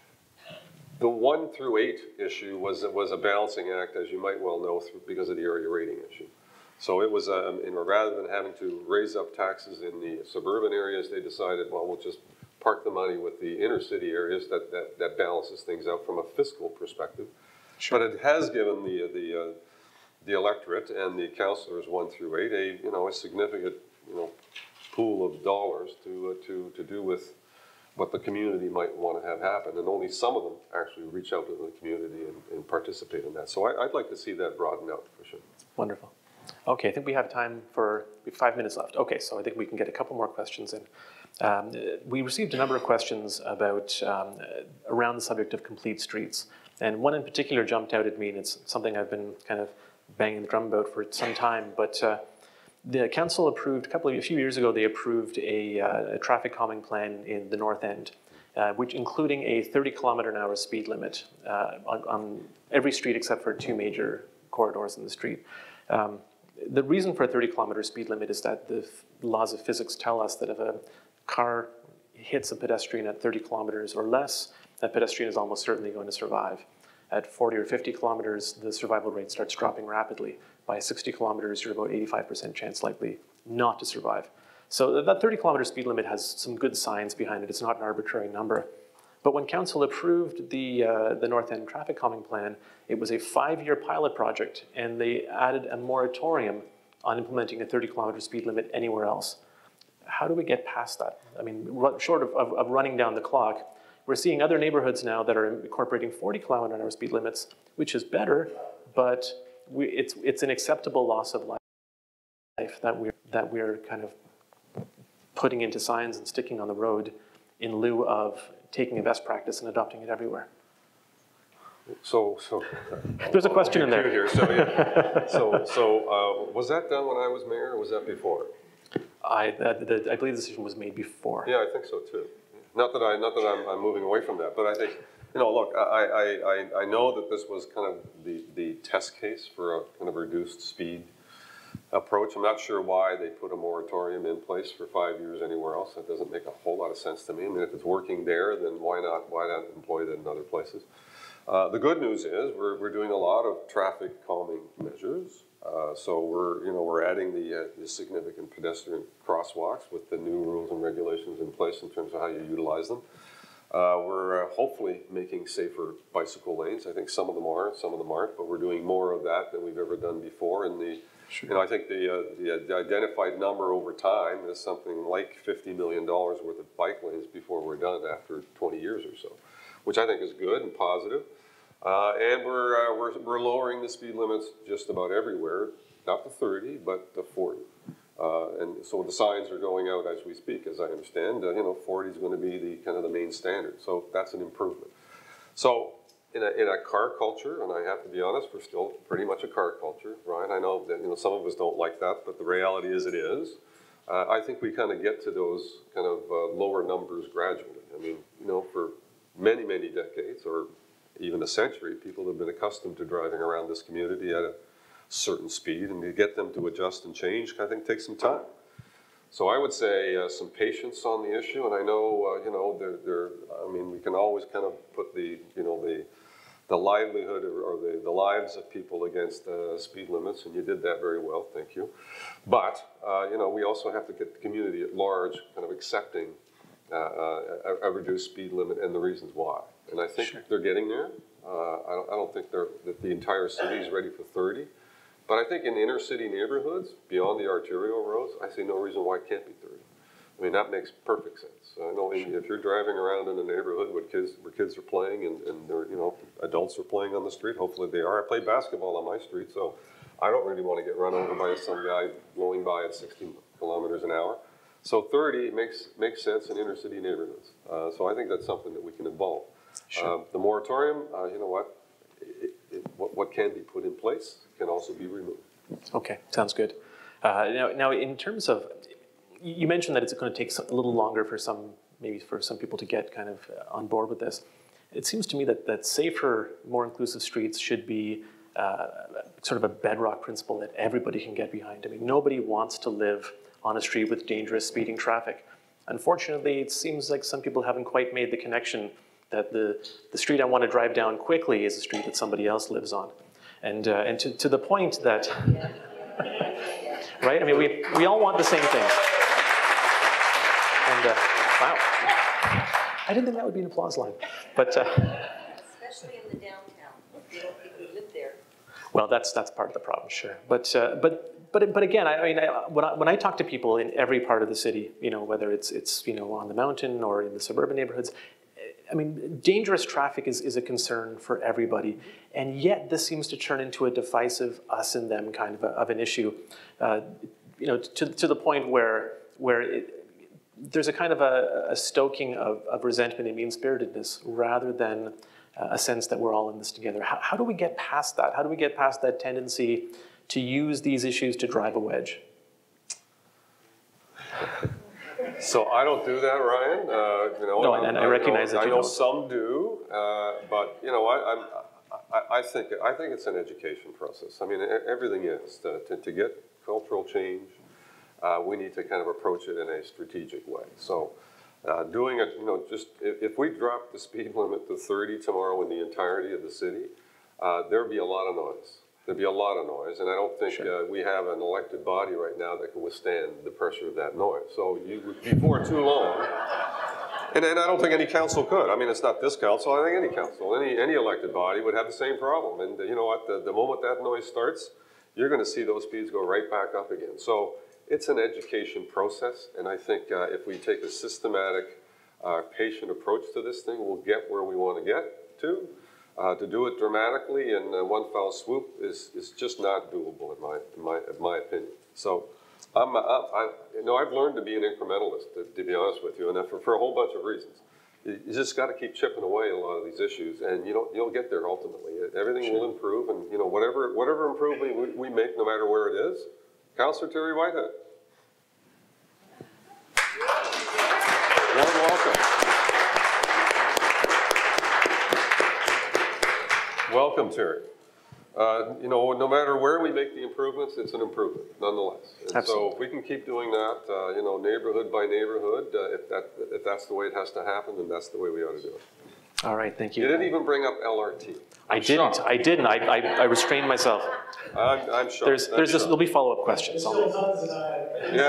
The one through eight issue was, was a balancing act, as you might well know, through, because of the area rating issue. So it was, um, you know, rather than having to raise up taxes in the suburban areas, they decided, well, we'll just park the money with the inner city areas. That, that, that balances things out from a fiscal perspective. Sure. But it has given the, the, uh, the electorate and the councillors one through eight a, you know, a significant, you know, pool of dollars to, uh, to, to do with what the community might want to have happen. And only some of them actually reach out to the community and, and participate in that. So I, I'd like to see that broadened out for sure.
Wonderful. Okay, I think we have time for we have five minutes left. Okay, so I think we can get a couple more questions in. Um, we received a number of questions about um, around the subject of complete streets. And one in particular jumped out at me, and it's something I've been kind of banging the drum about for some time. But uh, the council approved, a couple of, a few years ago, they approved a, uh, a traffic calming plan in the North End, uh, which including a thirty kilometer an hour speed limit uh, on, on every street except for two major corridors in the street. Um, the reason for a thirty kilometer speed limit is that the laws of physics tell us that if a car hits a pedestrian at thirty kilometers or less, that pedestrian is almost certainly going to survive. At forty or fifty kilometers, the survival rate starts dropping rapidly. By sixty kilometers, you're about eighty-five percent chance likely not to survive. So that thirty kilometer speed limit has some good science behind it. It's not an arbitrary number. But when council approved the, uh, the North End traffic calming plan, it was a five-year pilot project, and they added a moratorium on implementing a thirty kilometer speed limit anywhere else. How do we get past that? I mean, short of, of, of running down the clock, we're seeing other neighborhoods now that are incorporating forty kilometer an hour speed limits, which is better, but we, it's, it's an acceptable loss of life that we're, that we're kind of putting into signs and sticking on the road in lieu of taking a best practice and adopting it everywhere.
So, so
there's a question in there.
Here. So, yeah. so, so uh, was that done when I was mayor, or was that before?
I, uh, the, I believe the decision was made before.
Yeah, I think so too. Not that I, not that I'm, I'm moving away from that, but I think, you know, look, I, I, I, I know that this was kind of the, the test case for a kind of reduced speed approach. I'm not sure why they put a moratorium in place for five years anywhere else. That doesn't make a whole lot of sense to me. I mean, if it's working there, then why not, why not employ that in other places? Uh, the good news is we're, we're doing a lot of traffic calming measures. Uh, so we're, you know, we're adding the, uh, the significant pedestrian crosswalks with the new rules and regulations in place in terms of how you utilize them. Uh, we're uh, hopefully making safer bicycle lanes. I think some of them are, some of them aren't, but we're doing more of that than we've ever done before. And the, sure. you know, I think the, uh, the, the identified number over time is something like fifty million dollars worth of bike lanes before we're done after twenty years or so, which I think is good and positive. Uh, and we're, uh, we're, we're lowering the speed limits just about everywhere, not to thirty, but to forty. Uh, and so the signs are going out as we speak, as I understand. Uh, you know, forty is going to be the kind of the main standard. So that's an improvement. So in a, in a car culture, and I have to be honest, we're still pretty much a car culture, Ryan. I know that, you know, some of us don't like that, but the reality is it is. Uh, I think we kind of get to those kind of uh, lower numbers gradually. I mean, you know, for many, many decades, or even a century, people have been accustomed to driving around this community at a certain speed, and to get them to adjust and change, I think, takes some time. So I would say uh, some patience on the issue, and I know, uh, you know, they're, they're, I mean, we can always kind of put the, you know, the, the livelihood or, or the, the lives of people against uh, speed limits, and you did that very well, thank you. But, uh, you know, we also have to get the community at large kind of accepting uh, uh, a, a reduced speed limit and the reasons why. And I think sure. they're getting there. Uh, I, don't, I don't think they're, that the entire city is ready for thirty. But I think in inner city neighborhoods, beyond the arterial roads, I see no reason why it can't be thirty. I mean, that makes perfect sense. I know if you're driving around in a neighborhood where kids, where kids are playing and, and they're, you know, adults are playing on the street, hopefully they are. I play basketball on my street, so I don't really want to get run over by some guy blowing by at sixty kilometers an hour. So thirty makes, makes sense in inner city neighborhoods. Uh, so I think that's something that we can evolve. Sure. Uh, the moratorium, uh, you know what, it, it, what, what can be put in place can also be removed.
Okay, sounds good. Uh, now, now, in terms of, you mentioned that it's going to take some, a little longer for some, maybe for some people to get kind of on board with this. It seems to me that, that safer, more inclusive streets should be uh, sort of a bedrock principle that everybody can get behind. I mean, nobody wants to live on a street with dangerous speeding traffic. Unfortunately, it seems like some people haven't quite made the connection that the, the street I want to drive down quickly is a street that somebody else lives on. And, uh, and to, to the point that, right? I mean, we, we all want the same things. And, uh, wow. I didn't think that would be an applause line. But, uh,
especially in the downtown. You don't people who live there.
Well, that's, that's part of the problem, sure. But, uh, but, but, but again, I, I mean, I, when, I, when I talk to people in every part of the city, you know, whether it's, it's you know, on the mountain or in the suburban neighborhoods, I mean, dangerous traffic is, is a concern for everybody, and yet this seems to turn into a divisive us and them kind of, a, of an issue, uh, you know, to, to the point where, where it, there's a kind of a, a stoking of, of resentment and mean-spiritedness rather than uh, a sense that we're all in this together. How, how do we get past that? How do we get past that tendency to use these issues to drive a wedge?
So I don't do that, Ryan. Uh, you know,
no, and I, I recognize
I know,
that you
I know
don't.
some do, uh, but you know, I, I, I think I think it's an education process. I mean, everything is to, to, to get cultural change. Uh, we need to kind of approach it in a strategic way. So, uh, doing it, you know, just if, if we drop the speed limit to thirty tomorrow in the entirety of the city, uh, there'd be a lot of noise. There'd be a lot of noise, and I don't think sure. uh, we have an elected body right now that can withstand the pressure of that noise. So you, before too long, and, and I don't think any council could. I mean, it's not this council. I think any council, any any elected body would have the same problem. And uh, you know what? The, the moment that noise starts, you're going to see those speeds go right back up again. So it's an education process, and I think uh, if we take a systematic, uh, patient approach to this thing, we'll get where we want to get to. Uh, to do it dramatically in uh, one foul swoop is, is just not doable in my, in my, in my opinion. So I'm, I'm, I, you know, I've learned to be an incrementalist, to, to be honest with you, and for, for a whole bunch of reasons. You, you just got to keep chipping away at a lot of these issues, and you know, you'll get there ultimately. Everything sure. will improve, and you know, whatever, whatever improvement we, we make, no matter where it is. Councillor Terry Whitehead. Warm welcome. Welcome, Terry. Uh, you know, no matter where we make the improvements, it's an improvement, nonetheless. And so if we can keep doing that, uh, you know, neighborhood by neighborhood, uh, if, that, if that's the way it has to happen, then that's the way we ought to do it.
All right, thank you.
You didn't even bring up L R T. I'm
I didn't.
shocked.
I didn't. I, I, I restrained myself.
I'm, I'm shocked.
There's, there's this, there'll be follow-up questions.
There's still tons of time.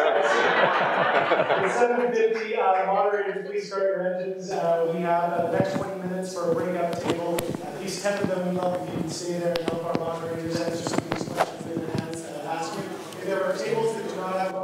Yeah.
At seven fifty, uh, moderators, please start your engines. Uh, we have uh, the next twenty minutes for a breakout table. At least ten of them, love if you can stay there and help our moderators answer some of these questions they didn't uh, ask you. If there are tables that do not have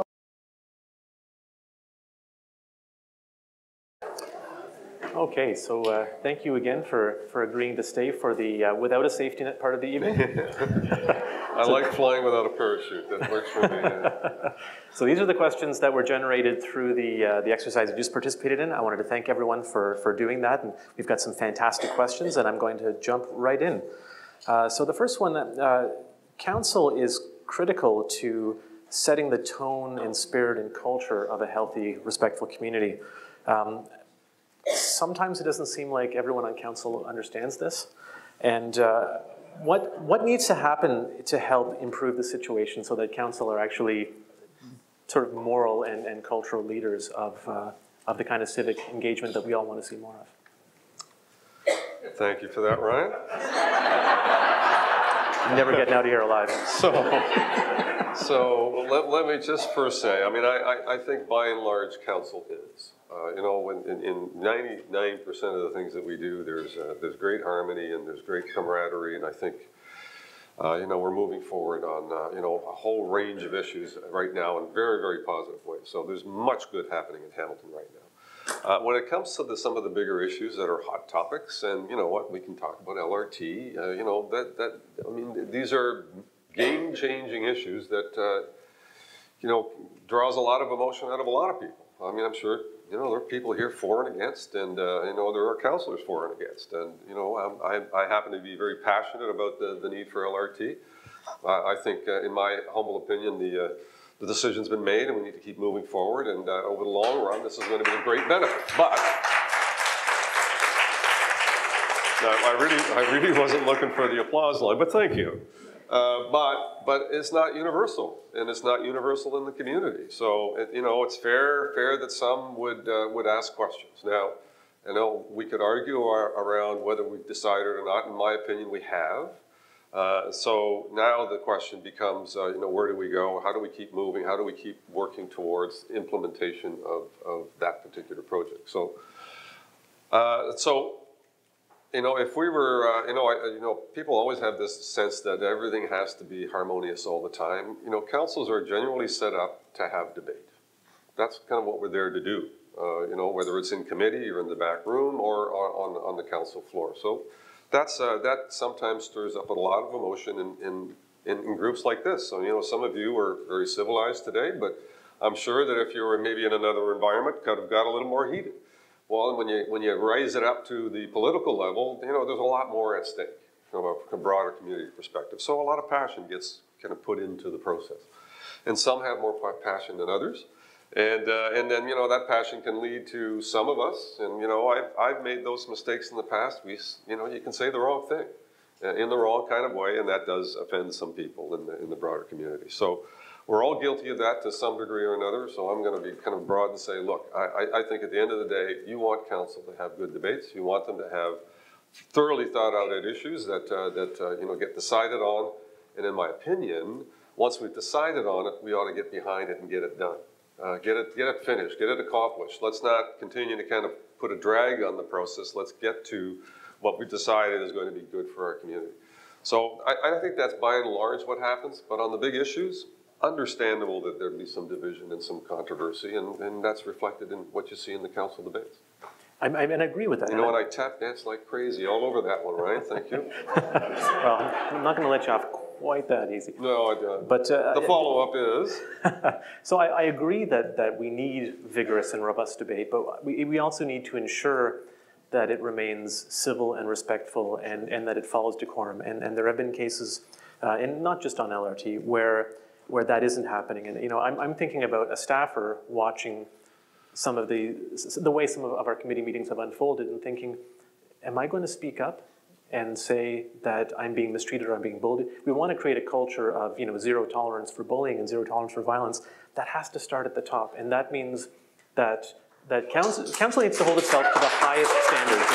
Okay, so uh, thank you again for, for agreeing to stay for the uh, without a safety net part of the evening.
I so, like flying without a parachute. That works for me. Yeah.
So these are the questions that were generated through the, uh, the exercise you just participated in. I wanted to thank everyone for, for doing that, and we've got some fantastic questions, and I'm going to jump right in. Uh, so the first one, uh, council is critical to setting the tone and spirit and culture of a healthy, respectful community. Um, Sometimes it doesn't seem like everyone on council understands this. And uh, what, what needs to happen to help improve the situation so that council are actually sort of moral and, and cultural leaders of, uh, of the kind of civic engagement that we all want to see more of?
Thank you for that, Ryan.
Never getting out of here alive.
So, so let, let me just first say, I mean, I, I, I think by and large council is. Uh, you know, when, in, in ninety-nine percent of the things that we do, there's, uh, there's great harmony and there's great camaraderie, and I think Uh, you know, we're moving forward on, uh, you know, a whole range of issues right now in very, very positive ways. So there's much good happening in Hamilton right now. Uh, when it comes to the, some of the bigger issues that are hot topics, and you know what, we can talk about L R T, uh, you know, that, that, I mean, these are game-changing issues that, uh, you know, draws a lot of emotion out of a lot of people. I mean, I'm sure, you know, there are people here for and against, and, uh, you know, there are councillors for and against. And, you know, I, I happen to be very passionate about the, the need for L R T. Uh, I think, uh, in my humble opinion, the, uh, the decision's been made, and we need to keep moving forward. And uh, over the long run, this is going to be a great benefit. But now, I really, I really wasn't looking for the applause line, but thank you. Uh, but, but it's not universal, and it's not universal in the community. So, it, you know, it's fair, fair that some would, uh, would ask questions. Now, I know we could argue our, around whether we've decided or not. In my opinion, we have. Uh, so now the question becomes, uh, you know, where do we go? How do we keep moving? How do we keep working towards implementation of, of that particular project? So, uh, so, you know, if we were, uh, you know, I, you know, people always have this sense that everything has to be harmonious all the time. You know, councils are genuinely set up to have debate. That's kind of what we're there to do. Uh, you know, whether it's in committee or in the back room or on, on the council floor. So that's, uh, that sometimes stirs up a lot of emotion in, in, in, in groups like this. So, you know, some of you were very civilized today, but I'm sure that if you were maybe in another environment, could have got a little more heated. Well, when you, when you raise it up to the political level, you know, there's a lot more at stake from a, from a broader community perspective. So a lot of passion gets kind of put into the process. And some have more passion than others. And, uh, and then, you know, that passion can lead to some of us, and, you know, I've, I've made those mistakes in the past. We, you know, you can say the wrong thing uh, in the wrong kind of way, and that does offend some people in the, in the broader community. So we're all guilty of that to some degree or another, so I'm going to be kind of broad and say, look, I, I think at the end of the day, you want council to have good debates. You want them to have thoroughly thought out issues that, uh, that uh, you know, get decided on. And in my opinion, once we've decided on it, we ought to get behind it and get it done. Uh, get it, get it finished, get it accomplished. Let's not continue to kind of put a drag on the process. Let's get to what we've decided is going to be good for our community. So I, I think that's by and large what happens, but on the big issues, understandable that there'd be some division and some controversy, and, and that's reflected in what you see in the council debates.
I, I, and I agree with that.
You know what, I tap dance like crazy all over that one, Ryan, thank you.
Well, I'm not going to let you off quite that easy.
No, I don't.
But uh,
the follow-up is?
So I, I agree that, that we need vigorous and robust debate, but we, we also need to ensure that it remains civil and respectful, and, and that it follows decorum. And, and there have been cases, uh, and not just on L R T, where, where that isn't happening. And, you know, I'm, I'm thinking about a staffer watching some of the, the way some of, of our committee meetings have unfolded and thinking, am I going to speak up and say that I'm being mistreated or I'm being bullied? We want to create a culture of, you know, zero tolerance for bullying and zero tolerance for violence. That has to start at the top, and that means that that council, council needs to hold itself to the highest standards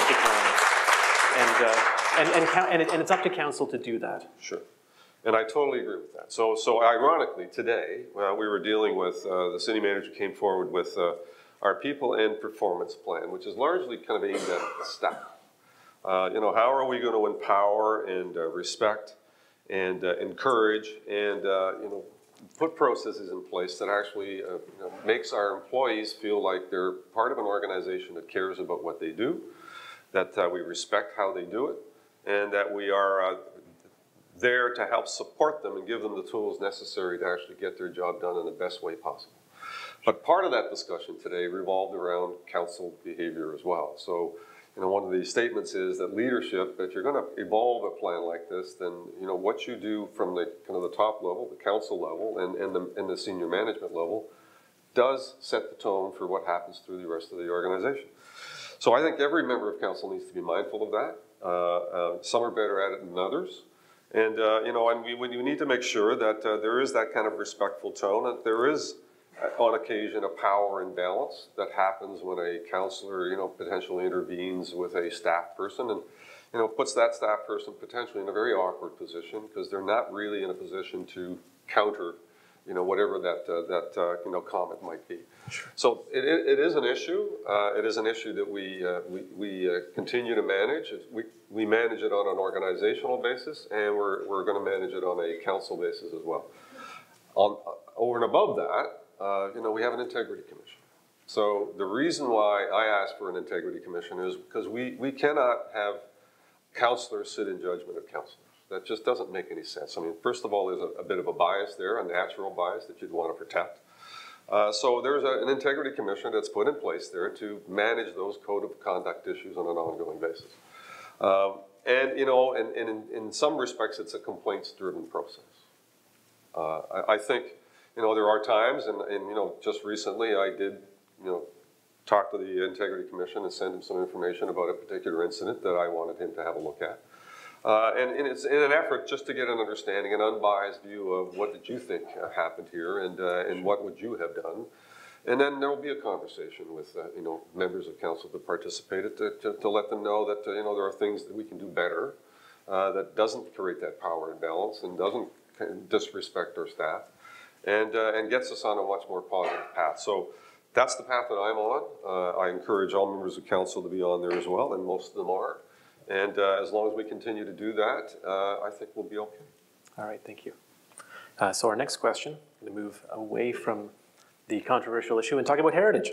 of decorum, and uh, and and, and, it, and it's up to council to do that.
Sure, and I totally agree with that. So, so ironically, today uh, we were dealing with uh, the city manager came forward with uh, our people and performance plan, which is largely kind of aimed at staff. Uh, you know, how are we going to empower and uh, respect and uh, encourage and, uh, you know, put processes in place that actually uh, you know, makes our employees feel like they're part of an organization that cares about what they do, that uh, we respect how they do it, and that we are uh, there to help support them and give them the tools necessary to actually get their job done in the best way possible. But part of that discussion today revolved around council behavior as well. So, you know, one of the statements is that leadership, if you're going to evolve a plan like this, then, you know, what you do from the kind of the top level, the council level, and, and, the, and the senior management level does set the tone for what happens through the rest of the organization. So I think every member of council needs to be mindful of that. Uh, uh, some are better at it than others. And, uh, you know, and we, we need to make sure that uh, there is that kind of respectful tone, that there is on occasion a power imbalance that happens when a counselor, you know, potentially intervenes with a staff person and, you know, puts that staff person potentially in a very awkward position because they're not really in a position to counter you know, whatever that, uh, that uh, you know, comment might be. Sure. So it, it, it is an issue. Uh, it is an issue that we, uh, we, we uh, continue to manage. We, we manage it on an organizational basis, and we're, we're going to manage it on a council basis as well. On, over and above that, uh, you know, we have an integrity commission. So the reason why I asked for an integrity commission is because we, we cannot have councillors sit in judgment of councillors. That just doesn't make any sense. I mean, first of all, there's a, a bit of a bias there, a natural bias that you'd want to protect. Uh, so there's a, an integrity commission that's put in place there to manage those code of conduct issues on an ongoing basis. Um, and, you know, and, and in, in some respects, it's a complaints-driven process. Uh, I, I think, you know, there are times, and, and, you know, just recently I did, you know, talk to the Integrity Commission and send him some information about a particular incident that I wanted him to have a look at. Uh, and, and it's in an effort just to get an understanding, an unbiased view of what did you think uh, happened here, and, uh, and what would you have done. And then there will be a conversation with, uh, you know, members of council that participated to, to, to let them know that, uh, you know, there are things that we can do better uh, that doesn't create that power imbalance and doesn't disrespect our staff, and, uh, and gets us on a much more positive path. So that's the path that I'm on. Uh, I encourage all members of council to be on there as well, and most of them are. And uh, as long as we continue to do that, uh, I think we'll be okay.
All right, thank you. Uh, so our next question, I'm going to move away from the controversial issue and talk about heritage.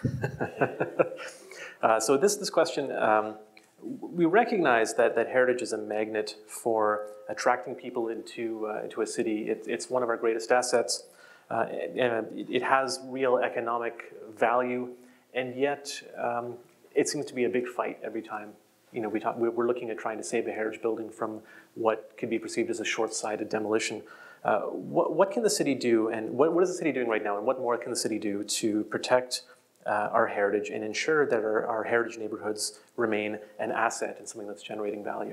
uh, so this, this question, um, we recognize that, that heritage is a magnet for attracting people into, uh, into a city. It, it's one of our greatest assets. Uh, and it has real economic value, and yet um, it seems to be a big fight every time. You know, we talk, we're looking at trying to save a heritage building from what could be perceived as a short-sighted demolition. Uh, what, what can the city do, and what, what is the city doing right now, and what more can the city do to protect uh, our heritage and ensure that our, our heritage neighborhoods remain an asset and something that's generating value?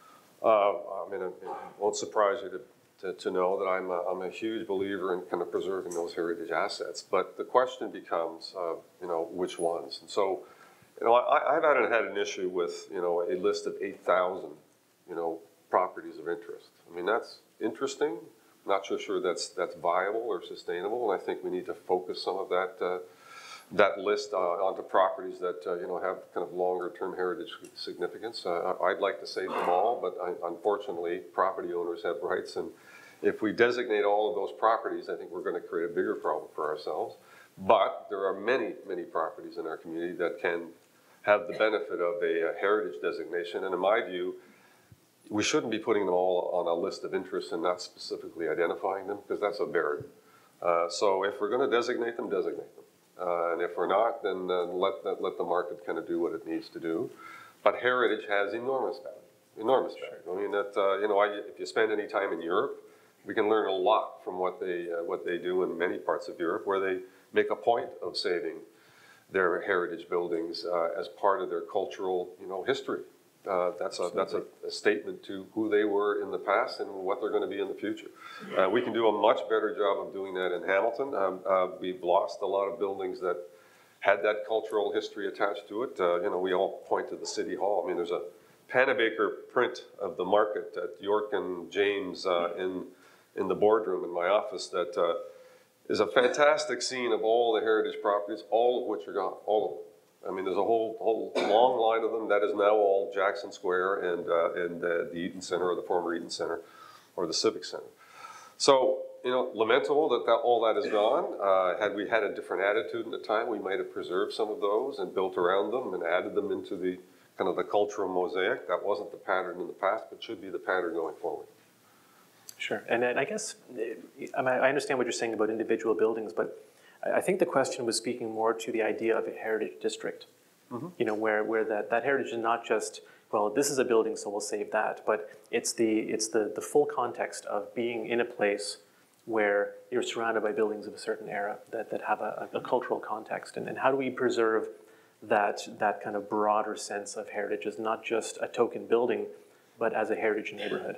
Uh, I mean, it won't surprise you to To, to know that I'm a, I'm a huge believer in kind of preserving those heritage assets. But the question becomes, uh, you know, which ones? And so, you know, I, I've had, had an issue with, you know, a list of eight thousand, you know, properties of interest. I mean, that's interesting. Not so sure that's, that's viable or sustainable. And I think we need to focus some of that, uh, that list uh, onto properties that, uh, you know, have kind of longer term heritage significance. Uh, I'd like to save them all, but I, unfortunately, property owners have rights, and if we designate all of those properties, I think we're going to create a bigger problem for ourselves. But there are many, many properties in our community that can have the benefit of a, a heritage designation. And in my view, we shouldn't be putting them all on a list of interest and not specifically identifying them, because that's a burden. Uh, so if we're going to designate them, designate them. Uh, and if we're not, then uh, let, let, let the market kind of do what it needs to do. But heritage has enormous value, enormous value. I mean, that, uh, you know, I, if you spend any time in Europe, we can learn a lot from what they, uh, what they do in many parts of Europe, where they make a point of saving their heritage buildings uh, as part of their cultural, you know, history. Uh, that's a, that's a, a statement to who they were in the past and what they're going to be in the future. Uh, we can do a much better job of doing that in Hamilton. Um, uh, we've lost a lot of buildings that had that cultural history attached to it. Uh, you know, we all point to the City Hall. I mean, there's a Panabaker print of the market at York and James uh, in in the boardroom in my office that uh, is a fantastic scene of all the heritage properties, all of which are gone, all of them. I mean, there's a whole whole long line of them that is now all Jackson Square and uh, and uh, the Eaton Center, or the former Eaton Center, or the Civic Center. So, you know, lamentable that, that all that is gone. Uh, had we had a different attitude at the time, we might have preserved some of those and built around them and added them into the kind of the cultural mosaic. That wasn't the pattern in the past, but should be the pattern going forward.
Sure, and, and I guess, I, mean, I understand what you're saying about individual buildings, but I think the question was speaking more to the idea of a heritage district. Mm-hmm. You know, where, where that, that heritage is not just, well, this is a building, so we'll save that, but it's the, it's the, the full context of being in a place where you're surrounded by buildings of a certain era that, that have a, a cultural context. And, and how do we preserve that, that kind of broader sense of heritage as not just a token building, but as a heritage neighborhood?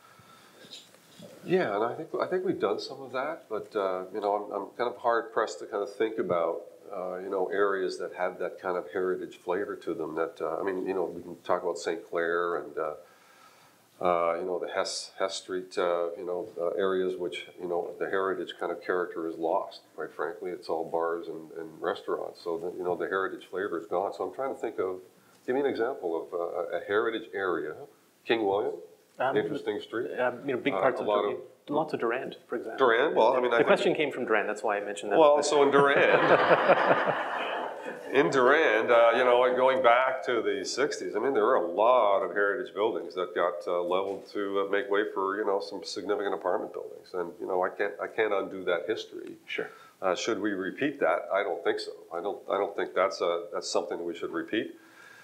Yeah, and I think I think we've done some of that, but uh, you know, I'm, I'm kind of hard pressed to kind of think about uh, you know, areas that have that kind of heritage flavor to them. That uh, I mean, you know, we can talk about Saint Clair and uh, Uh, you know, the Hess, Hess Street, uh, you know, uh, areas which, you know, the heritage kind of character is lost, quite frankly. It's all bars and, and restaurants. So, the, you know, the heritage flavor is gone. So I'm trying to think of, give me an example of uh, a heritage area. King William, um, interesting street.
Um, you know, big parts
uh,
of,
a lot of
lots of Durand, for example.
Durand, well, I mean, I
The
think
question came from Durand, that's why I mentioned that.
Well, so in Durand, in Durand, uh, you know, going back to the sixties, I mean, there were a lot of heritage buildings that got uh, leveled to uh, make way for, you know, some significant apartment buildings. And, you know, I can't, I can't undo that history.
Sure.
Uh, should we repeat that? I don't think so. I don't, I don't think that's, a, that's something that we should repeat.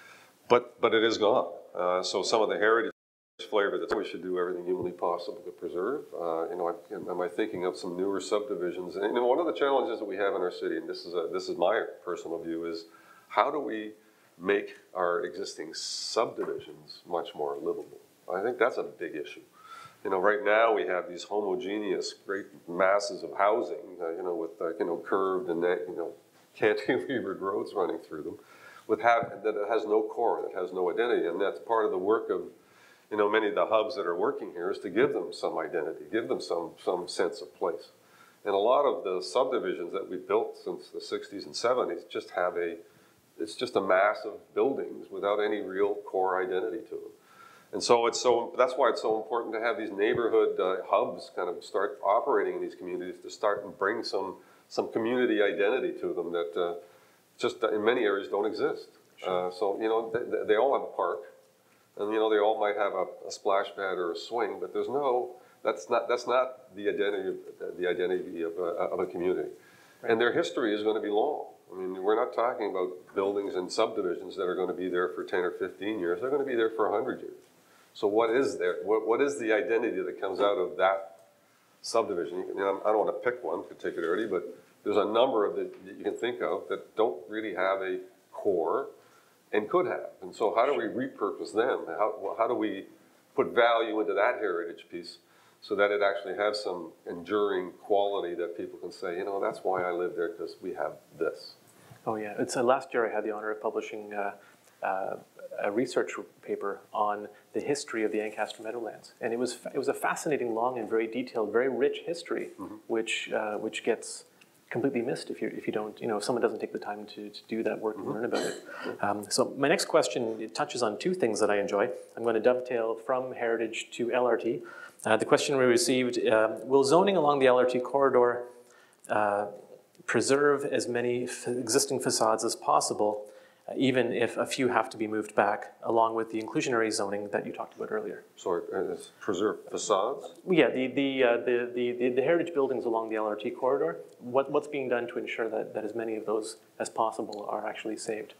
But, but it is gone. Uh, so some of the heritage flavor that we should do everything humanly possible to preserve. Uh, you know, I, am I thinking of some newer subdivisions? And you know, one of the challenges that we have in our city, and this is a, this is my personal view, is how do we make our existing subdivisions much more livable? I think that's a big issue. You know, right now we have these homogeneous, great masses of housing. Uh, you know, with uh, you know curved and you know cantilevered roads running through them, with have that it has no core, that has no identity, and that's part of the work of. You know, many of the hubs that are working here is to give them some identity, give them some, some sense of place. And a lot of the subdivisions that we've built since the sixties and seventies just have a, it's just a mass of buildings without any real core identity to them. And so it's so, that's why it's so important to have these neighborhood uh, hubs kind of start operating in these communities to start and bring some, some community identity to them that uh, just in many areas don't exist. Sure. Uh, so, you know, they, they all have a park. And you know, they all might have a, a splash pad or a swing, but there's no, that's not, that's not the identity of, the identity of a, of a community. Right. And their history is going to be long. I mean, we're not talking about buildings and subdivisions that are going to be there for ten or fifteen years. They're going to be there for a hundred years. So what is there? What, what is the identity that comes out of that subdivision? You know, I don't want to pick one particularly, but there's a number of that you can think of that don't really have a core and could have. And so how do we repurpose them? How, how do we put value into that heritage piece so that it actually has some enduring quality that people can say, you know, that's why I live there, because we have this.
Oh yeah, it's uh, last year I had the honor of publishing uh, uh, a research paper on the history of the Ancaster Meadowlands. And it was, it was a fascinating, long and very detailed, very rich history, mm-hmm. which, uh, which gets completely missed if you if you don't, you know, if someone doesn't take the time to, to do that work and learn about it. Um, so my next question, it touches on two things that I enjoy. I'm going to dovetail from heritage to L R T. Uh, the question we received, uh, will zoning along the L R T corridor uh, preserve as many f existing facades as possible, uh, even if a few have to be moved back, along with the inclusionary zoning that you talked about earlier?
Sorry, uh, preserve facades?
Yeah, the, the, uh, the, the, the, the heritage buildings along the L R T corridor, what, what's being done to ensure that, that as many of those as possible are actually saved?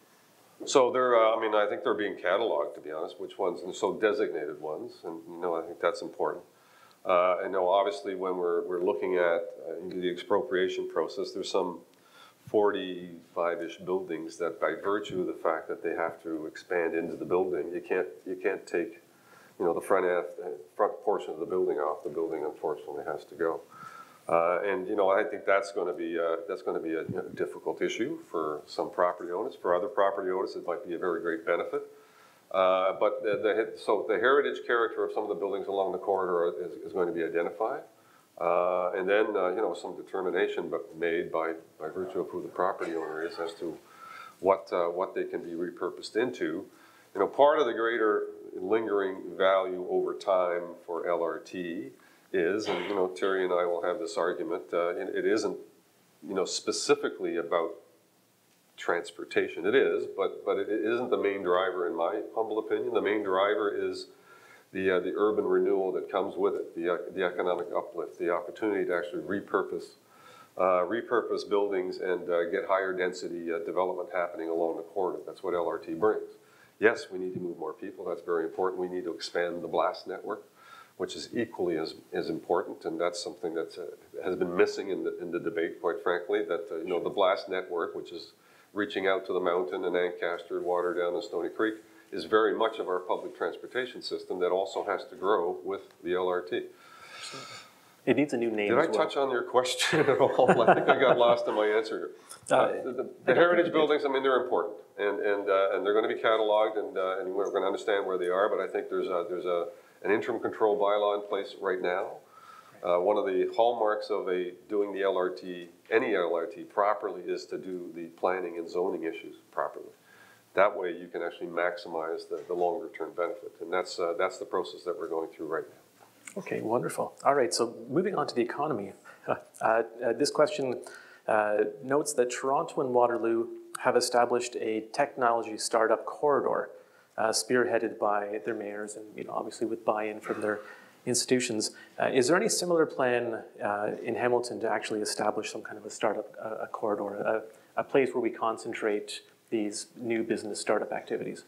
So they're, uh, I mean, I think they're being cataloged, to be honest, which ones, and so designated ones, and you know, I think that's important. Uh, I know obviously when we're, we're looking at uh, the expropriation process, there's some forty-five-ish buildings that by virtue of the fact that they have to expand into the building, you can't, you can't take, you know, the front, half, front portion of the building off. The building unfortunately has to go. Uh, and you know, I think that's going to be uh, that's going to be a you know, difficult issue for some property owners. For other property owners, it might be a very great benefit. Uh, but the, the, so the heritage character of some of the buildings along the corridor is, is going to be identified, uh, and then uh, you know some determination but made by by virtue of who the property owner is as to what uh, what they can be repurposed into. You know, part of the greater lingering value over time for L R T is, and you know, Terry and I will have this argument, uh, it, it isn't, you know, specifically about transportation. It is, but but it isn't the main driver in my humble opinion. The main driver is the uh, the urban renewal that comes with it, the uh, the economic uplift, the opportunity to actually repurpose uh, repurpose buildings and uh, get higher density uh, development happening along the corridor. That's what L R T brings. Yes, we need to move more people. That's very important. We need to expand the blast network, which is equally as, as important, and that's something that uh, has been missing in the, in the debate, quite frankly, that, uh, you know, the blast network, which is reaching out to the mountain and Ancaster, Waterdown, and Stony Creek, is very much of our public transportation system that also has to grow with the L R T.
It needs a new name.
Did I
as well.
touch on your question at all? I think I got lost in my answer here. Uh, the the, the heritage buildings, I mean, they're important, and, and, uh, and they're going to be cataloged, and, uh, and we're going to understand where they are, but I think there's a, there's a an interim control bylaw in place right now. Uh, one of the hallmarks of a doing the L R T, any L R T properly, is to do the planning and zoning issues properly. That way you can actually maximize the, the longer term benefit. And that's, uh, that's the process that we're going through right now.
Okay, wonderful. All right, so moving on to the economy. Uh, uh, this question uh, notes that Toronto and Waterloo have established a technology startup corridor uh, spearheaded by their mayors and, you know, obviously with buy-in from their institutions. Uh, is there any similar plan uh, in Hamilton to actually establish some kind of a startup uh, a corridor, a, a place where we concentrate these new business startup activities?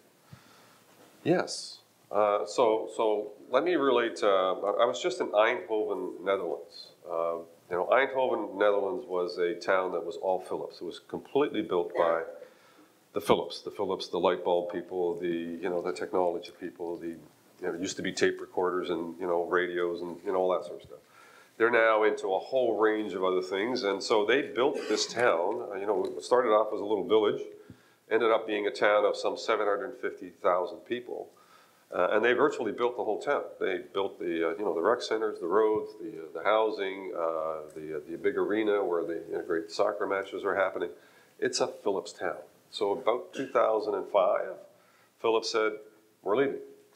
Yes. Uh, so, so let me relate. Uh, I was just in Eindhoven, Netherlands. Uh, you know, Eindhoven, Netherlands was a town that was all Philips. It was completely built by the Philips, the Philips, the light bulb people, the you know, the technology people. The you know, it used to be tape recorders and you know, radios and you know, all that sort of stuff. They're now into a whole range of other things, and so they built this town. Uh, you know, it started off as a little village, ended up being a town of some seven hundred fifty thousand people. Uh, and they virtually built the whole town. They built the, uh, you know, the rec centers, the roads, the, uh, the housing, uh, the, uh, the big arena where the you know, great soccer matches are happening. It's a Philips town. So about two thousand five, Philips said, we're leaving.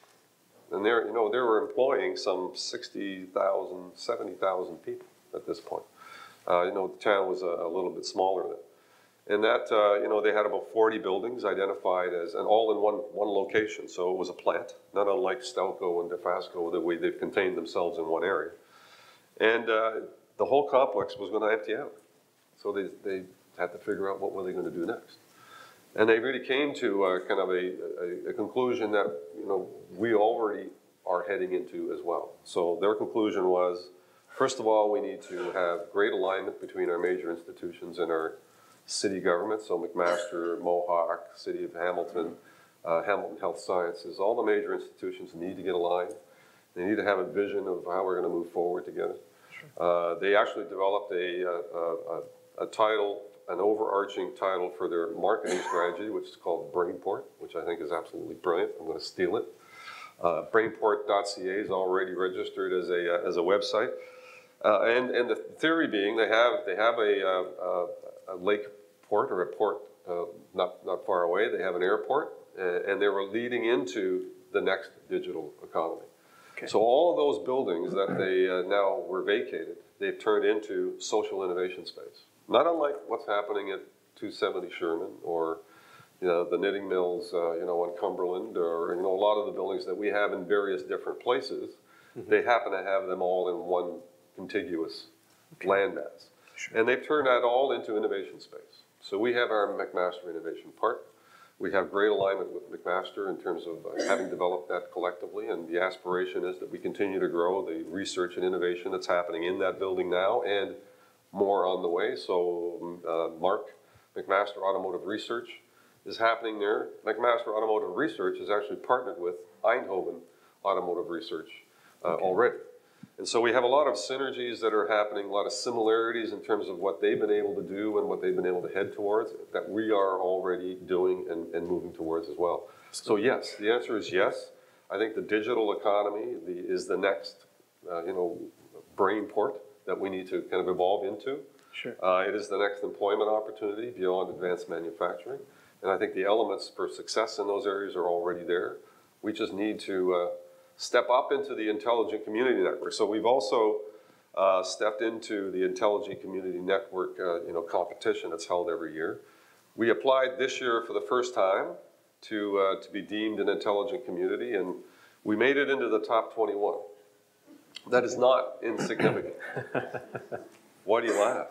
And they're, you know, they were employing some sixty thousand, seventy thousand people at this point. Uh, you know, the town was a, a little bit smaller than. And that, uh, you know, they had about forty buildings identified as, and all in one, one location. So it was a plant, not unlike Stelco and DeFasco, the way they've contained themselves in one area. And uh, the whole complex was going to empty out. So they, they had to figure out what were they going to do next. And they really came to uh, kind of a, a, a conclusion that, you know, we already are heading into as well. So their conclusion was, first of all, we need to have great alignment between our major institutions and our city government, so McMaster, Mohawk, City of Hamilton, uh, Hamilton Health Sciences, all the major institutions need to get aligned. They need to have a vision of how we're going to move forward together. Sure. Uh, they actually developed a, a, a, a title, an overarching title for their marketing strategy, which is called Brainport, which I think is absolutely brilliant. I'm going to steal it. Uh, brainport dot C A is already registered as a, uh, as a website. Uh, and, and the theory being they have, they have a, uh, a lake port or a port uh, not, not far away. They have an airport, uh, and they were leading into the next digital economy. Okay. So all of those buildings that they uh, now were vacated, they've turned into social innovation space. Not unlike what's happening at two seventy Sherman or you know, the knitting mills uh, you know, on Cumberland, or you know, a lot of the buildings that we have in various different places. Mm-hmm. They happen to have them all in one contiguous okay. landmass. Sure. And they've turned that all into innovation space. So we have our McMaster Innovation Park. We have great alignment with McMaster in terms of uh, having developed that collectively, and the aspiration is that we continue to grow the research and innovation that's happening in that building now, and more on the way. So uh, Mark, McMaster Automotive Research is happening there. McMaster Automotive Research is actually partnered with Eindhoven Automotive Research uh, okay. already. And so we have a lot of synergies that are happening, a lot of similarities in terms of what they've been able to do and what they've been able to head towards that we are already doing and, and moving towards as well. So yes, the answer is yes. I think the digital economy the, is the next, uh, you know, brain port that we need to kind of evolve into.
Sure.
Uh, it is the next employment opportunity beyond advanced manufacturing. And I think the elements for success in those areas are already there. We just need to uh, step up into the Intelligent Community Network. So we've also uh, stepped into the Intelligent Community Network uh, you know, competition that's held every year. We applied this year for the first time to, uh, to be deemed an intelligent community, and we made it into the top twenty-one. That is not insignificant. Why do you laugh?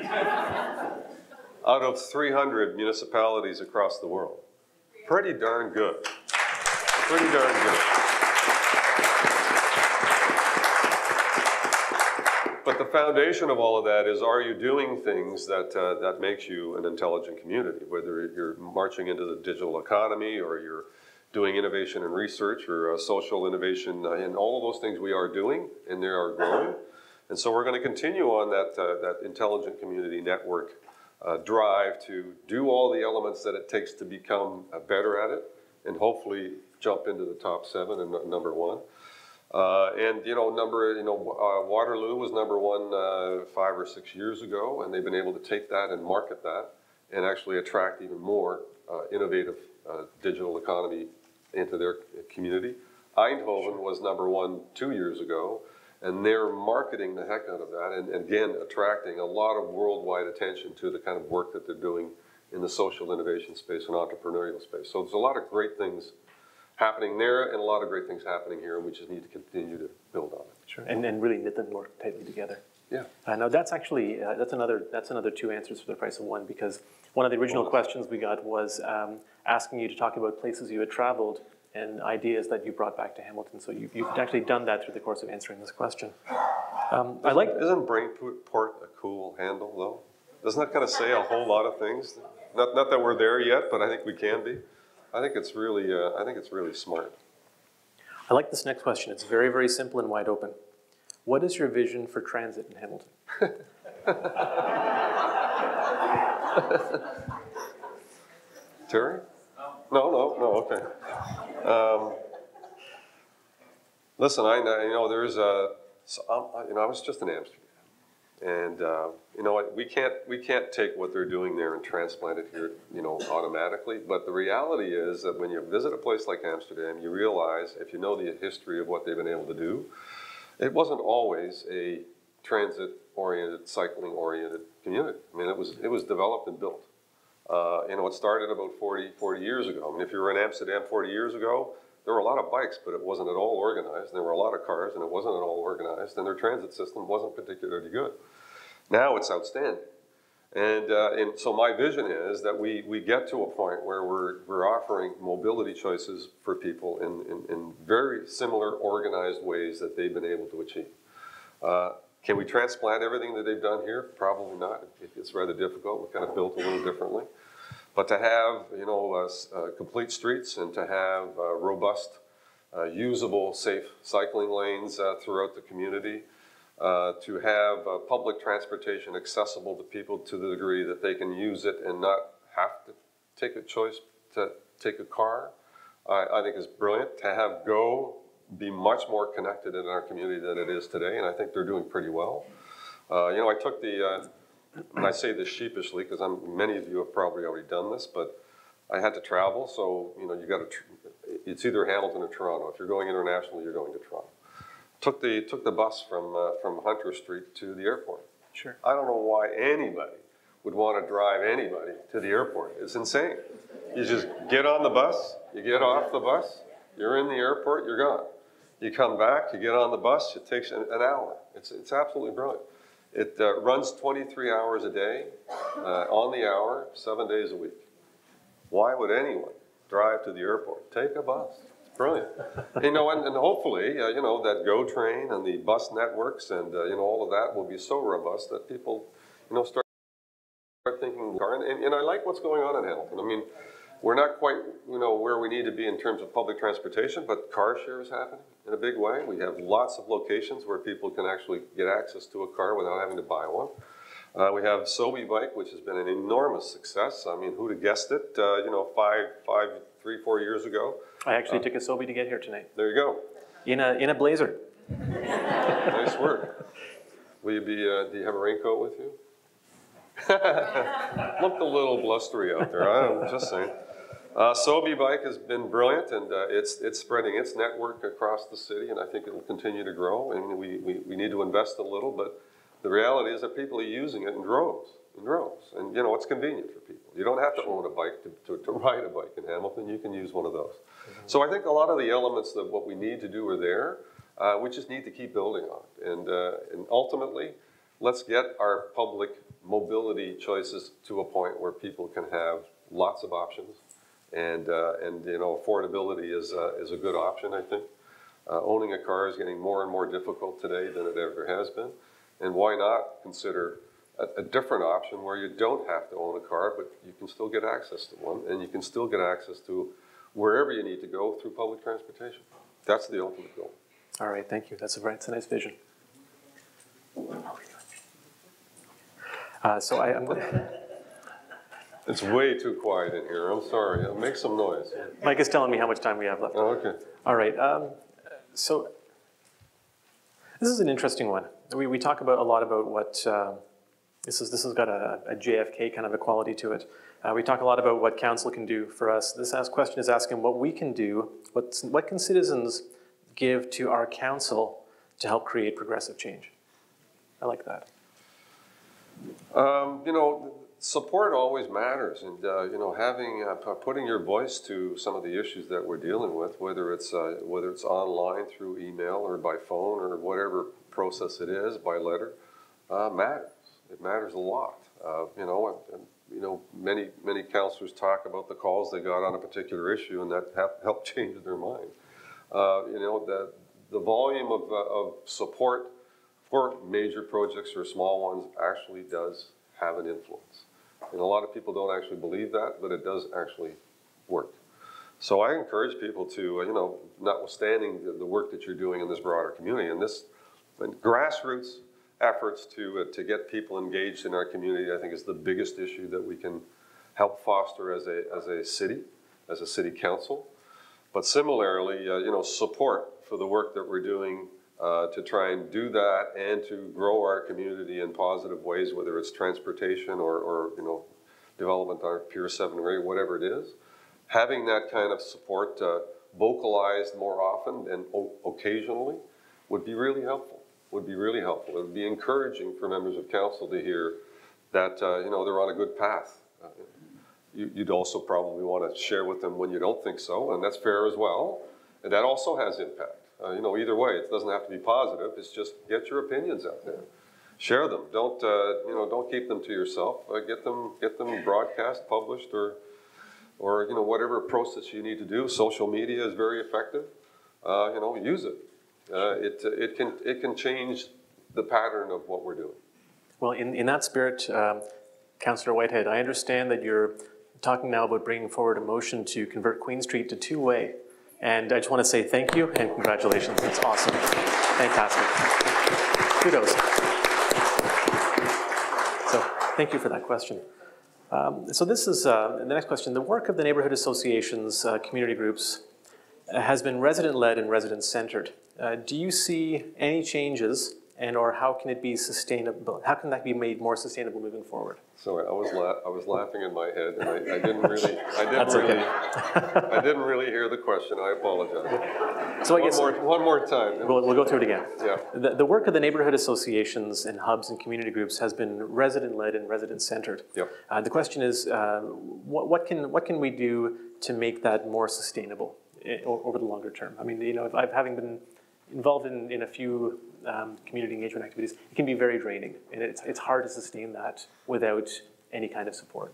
Out of three hundred municipalities across the world. Pretty darn good. Pretty darn good. But the foundation of all of that is, are you doing things that, uh, that makes you an intelligent community? Whether you're marching into the digital economy, or you're doing innovation and research, or uh, social innovation, uh, and all of those things we are doing, and they are growing. And so we're going to continue on that, uh, that Intelligent Community Network uh, drive to do all the elements that it takes to become uh, better at it, and hopefully jump into the top seven and number one. Uh, and, you know, number, you know, uh, Waterloo was number one uh, five or six years ago, and they've been able to take that and market that and actually attract even more uh, innovative uh, digital economy into their community. Eindhoven was number one two years ago, and they're marketing the heck out of that, and, and again, attracting a lot of worldwide attention to the kind of work that they're doing in the social innovation space and entrepreneurial space. So there's a lot of great things happening there, and a lot of great things happening here, and we just need to continue to build on it.
Sure, and, and really knit them more tightly together.
Yeah.
Uh, now that's actually, uh, that's another that's another two answers for the price of one, because one of the original
Well,
questions we got was um, asking you to talk about places you had traveled and ideas that you brought back to Hamilton. So you, you've actually done that through the course of answering this question. Um, I like.
Isn't Brainport a cool handle, though? Doesn't that kind of say a whole lot of things? Not, not that we're there yet, but I think we can be. I think it's really, uh, I think it's really smart.
I like this next question. It's very, very simple and wide open. What is your vision for transit in Hamilton?
Terry? No, no, no, okay. Um, listen, I you know, there's a, so I'm, you know, I was just in Amsterdam. And uh, you know what? We can't we can't take what they're doing there and transplant it here, you know, automatically. But the reality is that when you visit a place like Amsterdam, you realize, if you know the history of what they've been able to do, it wasn't always a transit-oriented, cycling-oriented community. I mean, it was it was developed and built. Uh, you know, it started about forty, forty years ago. I mean, if you were in Amsterdam forty years ago, there were a lot of bikes, but it wasn't at all organized. There were a lot of cars, and it wasn't at all organized, and their transit system wasn't particularly good. Now it's outstanding. And, uh, and so my vision is that we, we get to a point where we're, we're offering mobility choices for people in, in, in very similar organized ways that they've been able to achieve. Uh, can we transplant everything that they've done here? Probably not. It's rather difficult. We're kind of built a little differently. But to have, you know, uh, uh, complete streets and to have uh, robust, uh, usable, safe cycling lanes uh, throughout the community, uh, to have uh, public transportation accessible to people to the degree that they can use it and not have to take a choice to take a car, I, I think is brilliant. To have Go be much more connected in our community than it is today, and I think they're doing pretty well. Uh, you know, I took the... Uh, And I say this sheepishly because I'm, many of you have probably already done this, but I had to travel, so you know you got to. It's either Hamilton or Toronto. If you're going international, you're going to Toronto. Took the took the bus from uh, from Hunter Street to the airport.
Sure.
I don't know why anybody would want to drive anybody to the airport. It's insane. You just get on the bus, you get off the bus, you're in the airport, you're gone. You come back, you get on the bus, it takes an, an hour. It's, it's absolutely brilliant. It uh, runs twenty-three hours a day, uh, on the hour, seven days a week. Why would anyone drive to the airport? Take a bus. It's brilliant. You know, and, and hopefully, uh, you know, that GO train and the bus networks and, uh, you know, all of that will be so robust that people, you know, start thinking car. And, and, and I like what's going on in Hamilton. I mean, we're not quite, you know, where we need to be in terms of public transportation, but car share is happening in a big way. We have lots of locations where people can actually get access to a car without having to buy one. Uh, we have Sobi Bike, which has been an enormous success. I mean, who'd have guessed it, uh, you know, five, five, three, four years ago.
I actually
uh,
took a Sobi to get here tonight.
There you go.
In a, in a blazer.
Nice work. Will you be, uh, do you have a raincoat with you? Looked a little blustery out there, I'm just saying. Uh, Sobi Bike has been brilliant, and uh, it's, it's spreading its network across the city, and I think it'll continue to grow, and we, we, we need to invest a little, but the reality is that people are using it in droves, in droves, and you know, it's convenient for people. You don't have to own a bike to, to, to ride a bike in Hamilton, you can use one of those. Mm-hmm. So I think a lot of the elements of what we need to do are there, uh, we just need to keep building on it, and, uh, and ultimately, let's get our public mobility choices to a point where people can have lots of options. And, uh, and you know, affordability is, uh, is a good option, I think. Uh, owning a car is getting more and more difficult today than it ever has been. And why not consider a, a different option where you don't have to own a car, but you can still get access to one, and you can still get access to wherever you need to go through public transportation. That's the ultimate goal.
All right, thank you. That's a, that's a nice vision. Uh, so I, I'm going to...
It's way too quiet in here. I'm sorry. Make some noise.
Mike is telling me how much time we have left.
Oh, okay.
All right. Um, so This is an interesting one. We, we talk about a lot about what, uh, this, is, this has got a, a J F K kind of a quality to it. Uh, we talk a lot about what council can do for us. This ask, question is asking what we can do, what, what can citizens give to our council to help create progressive change? I like that.
Um, you know, support always matters, and uh, you know, having uh, putting your voice to some of the issues that we're dealing with, whether it's uh, whether it's online through email or by phone or whatever process it is, by letter, uh, matters. It matters a lot. Uh, you know, and, and, you know, many many councillors talk about the calls they got on a particular issue, and that helped change their mind. Uh, you know, the the volume of uh, of support for major projects or small ones actually does have an influence. And a lot of people don't actually believe that, but it does actually work. So I encourage people to, uh, you know, notwithstanding the, the work that you're doing in this broader community, and this and grassroots efforts to, uh, to get people engaged in our community, I think is the biggest issue that we can help foster as a, as a city, as a city council. But similarly, uh, you know, support for the work that we're doing Uh, to try and do that and to grow our community in positive ways, whether it's transportation or, or you know, development on Pier seven or eight, whatever it is. Having that kind of support uh, vocalized more often and occasionally would be really helpful, would be really helpful. It would be encouraging for members of council to hear that, uh, you know, they're on a good path. Uh, you, you'd also probably want to share with them when you don't think so, and that's fair as well. And that also has impact. Uh, you know, either way, it doesn't have to be positive. It's just get your opinions out there, share them. Don't uh, you know? Don't keep them to yourself. Uh, get them, get them broadcast, published, or, or you know, whatever process you need to do. Social media is very effective. Uh, you know, use it. Uh, it it can it can change the pattern of what we're doing.
Well, in in that spirit, um, Councillor Whitehead, I understand that you're talking now about bringing forward a motion to convert Queen Street to two-way. And I just want to say thank you and congratulations. It's awesome. Fantastic. Kudos. So thank you for that question. Um, so this is uh, the next question. The work of the neighborhood associations, uh, community groups, uh, has been resident-led and resident-centered. Uh, do you see any changes, and or how can it be sustainable? How can that be made more sustainable moving forward?
Sorry, I was la I was laughing in my head, and I, I didn't really, I didn't
That's
really,
okay.
I didn't really hear the question. I apologize.
So I guess
one more, one more time.
We'll, we'll go through it again.
Yeah.
The, the work of the neighborhood associations and hubs and community groups has been resident-led and resident-centered.
Yep.
Uh, the question is, uh, what, what can what can we do to make that more sustainable over the longer term? I mean, you know, if I've having been involved in, in a few um, community engagement activities, it can be very draining, and it's, it's hard to sustain that without any kind of support.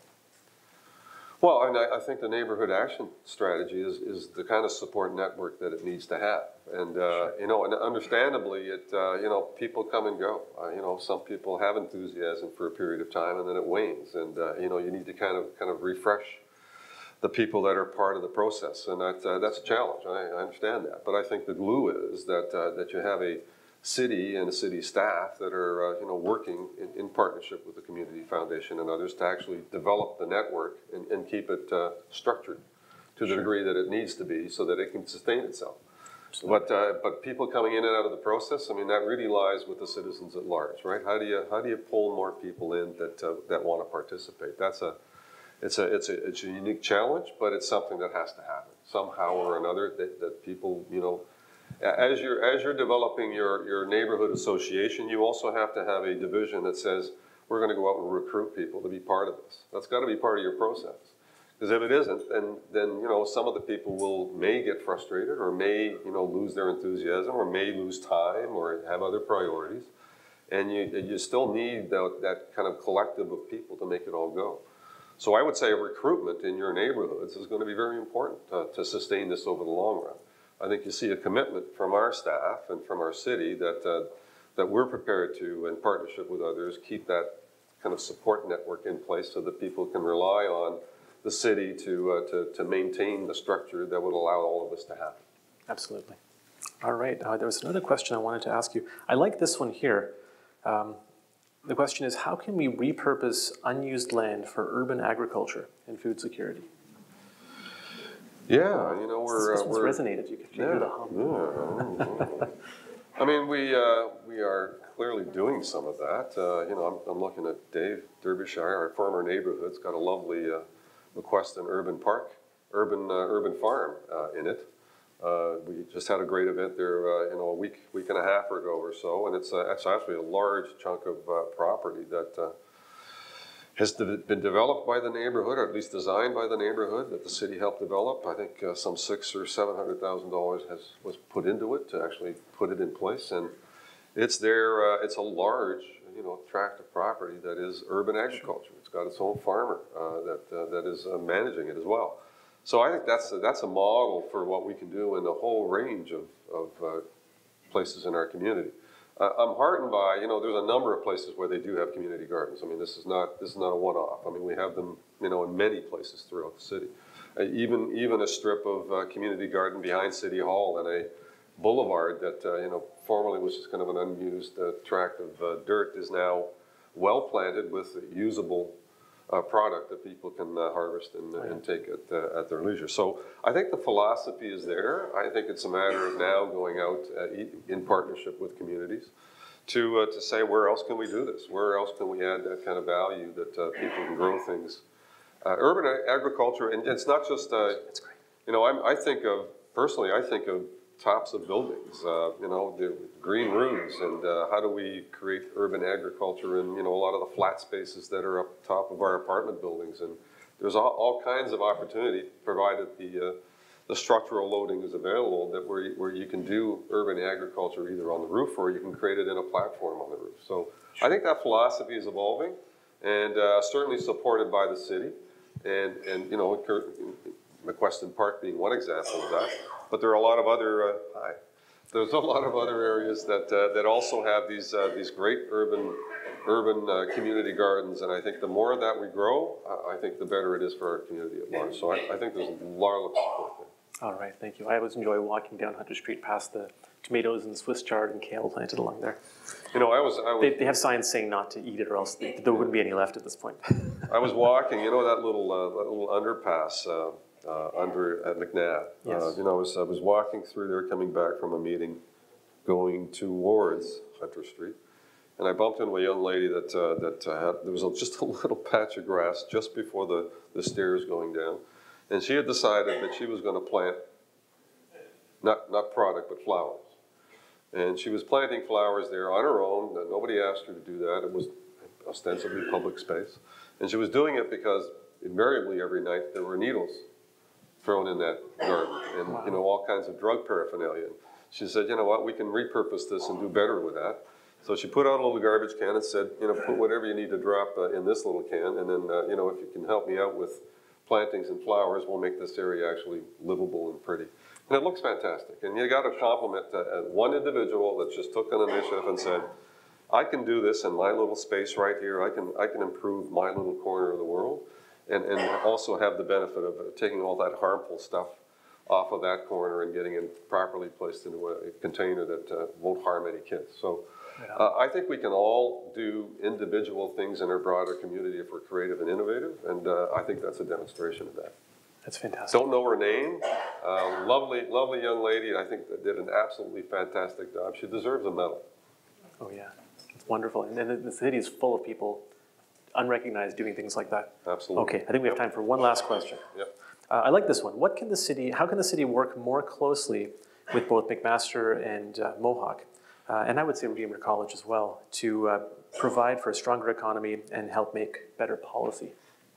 Well, I, mean, I, I think the neighborhood action strategy is, is the kind of support network that it needs to have. And, uh, sure. you know, and understandably, it, uh, you know, people come and go. Uh, you know, some people have enthusiasm for a period of time and then it wanes. And, uh, you know, you need to kind of, kind of refresh the people that are part of the process. And that, uh, that's a challenge. I, I understand that. But I think the glue is that, uh, that you have a city and a city staff that are, uh, you know, working in, in partnership with the Community Foundation and others to actually develop the network and, and keep it uh, structured to the sure. degree that it needs to be so that it can sustain itself. Absolutely. But uh, but people coming in and out of the process, I mean, that really lies with the citizens at large, right? How do you how do you pull more people in that uh, that want to participate? That's a it's a it's a it's a unique challenge, but it's something that has to happen somehow or another. That that people, you know. As you're, as you're developing your, your neighborhood association, you also have to have a division that says, we're going to go out and recruit people to be part of this. That's got to be part of your process. Because if it isn't, then, then, you know, some of the people will, may get frustrated or may, you know, lose their enthusiasm or may lose time or have other priorities. And you, you still need that, that kind of collective of people to make it all go. So I would say recruitment in your neighborhoods is going to be very important to, to sustain this over the long run. I think you see a commitment from our staff and from our city that, uh, that we're prepared to, in partnership with others, keep that kind of support network in place so that people can rely on the city to, uh, to, to maintain the structure that would allow all of this to happen.
Absolutely. All right. Uh, there was another question I wanted to ask you. I like this one here. Um, the question is, how can we repurpose unused land for urban agriculture and food security?
Yeah, you know, we're...
This
uh,
one's
we're,
resonated. You can
yeah,
hear the hum.
Yeah. I mean, we uh, we are clearly doing some of that. Uh, you know, I'm, I'm looking at Dave Derbyshire, our former neighborhood's got a lovely uh, McQueston Urban Park, urban uh, urban farm uh, in it. Uh, we just had a great event there, uh, you know, a week week and a half ago or so, and it's uh, it's actually a large chunk of uh, property that uh, has de been developed by the neighborhood, or at least designed by the neighborhood that the city helped develop. I think uh, some six or seven hundred thousand dollars has was put into it to actually put it in place, and it's there. Uh, it's a large, you know, tract of property that is urban agriculture. It's got its own farmer uh, that uh, that is uh, managing it as well. So I think that's a, that's a model for what we can do in a whole range of of uh, places in our community. Uh, I'm heartened by, you know, there's a number of places where they do have community gardens. I mean, this is not this is not a one-off. I mean, we have them, you know, in many places throughout the city. Uh, even even a strip of uh, community garden behind City Hall and a boulevard that uh, you know formerly was just kind of an unused uh, tract of uh, dirt is now well planted with usable uh, product that people can uh, harvest and, oh, yeah. and take at uh, at their leisure. So I think the philosophy is there. I think it's a matter of now going out uh, in partnership with communities to uh, to say, where else can we do this? Where else can we add that kind of value that uh, people can grow things? Uh, urban agriculture, and it's not just uh,
That's great.
You know, I'm, I think of personally, I think of tops of buildings, uh, you know, the green roofs, and uh, how do we create urban agriculture in, you know, a lot of the flat spaces that are up top of our apartment buildings. And there's all, all kinds of opportunity, provided the, uh, the structural loading is available, that where you, where you can do urban agriculture either on the roof or you can create it in a platform on the roof. So I think that philosophy is evolving and uh, certainly supported by the city. And, and you know, McQueston Park being one example of that. But there are a lot of other, uh, hi. There's a lot of other areas that uh, that also have these uh, these great urban urban uh, community gardens, and I think the more that we grow, uh, I think the better it is for our community at large. So I, I think there's a lot of support there.
All right, thank you. I always enjoy walking down Hunter Street past the tomatoes and Swiss chard and kale planted along there.
You know, I was, I was
they, they have signs saying not to eat it, or else there wouldn't be any left at this point.
I was walking, you know, that little uh, that little underpass. Uh, Uh, under at McNabb.
Yes.
Uh, you know, I was, I was walking through there coming back from a meeting going towards Hunter Street, and I bumped into a young lady that, uh, that uh, had, there was a, just a little patch of grass just before the, the stairs going down, and she had decided that she was going to plant, not, not product, but flowers. And she was planting flowers there on her own. Nobody asked her to do that. It was ostensibly public space. And she was doing it because invariably every night there were needles thrown in that garden, and wow. you know, all kinds of drug paraphernalia. She said, you know what, we can repurpose this and do better with that. So she put out a little garbage can and said, you know, put whatever you need to drop uh, in this little can, and then, uh, you know, if you can help me out with plantings and flowers, we'll make this area actually livable and pretty. And it looks fantastic. And you got to compliment uh, one individual that just took an initiative and said, I can do this in my little space right here. I can, I can improve my little corner of the world. And, and also have the benefit of taking all that harmful stuff off of that corner and getting it properly placed into a container that uh, won't harm any kids. So uh, I think we can all do individual things in our broader community if we're creative and innovative, and uh, I think that's a demonstration of that.
That's fantastic.
Don't know her name. Uh, lovely, lovely young lady. I think that did an absolutely fantastic job. She deserves a medal.
Oh yeah, it's wonderful. And, and the city is full of people unrecognized doing things like that.
Absolutely.
Okay, I think we have time for one last question.
Yep.
Uh, I like this one. What can the city, how can the city work more closely with both McMaster and uh, Mohawk, uh, and I would say Redeemer College as well, to uh, provide for a stronger economy and help make better policy?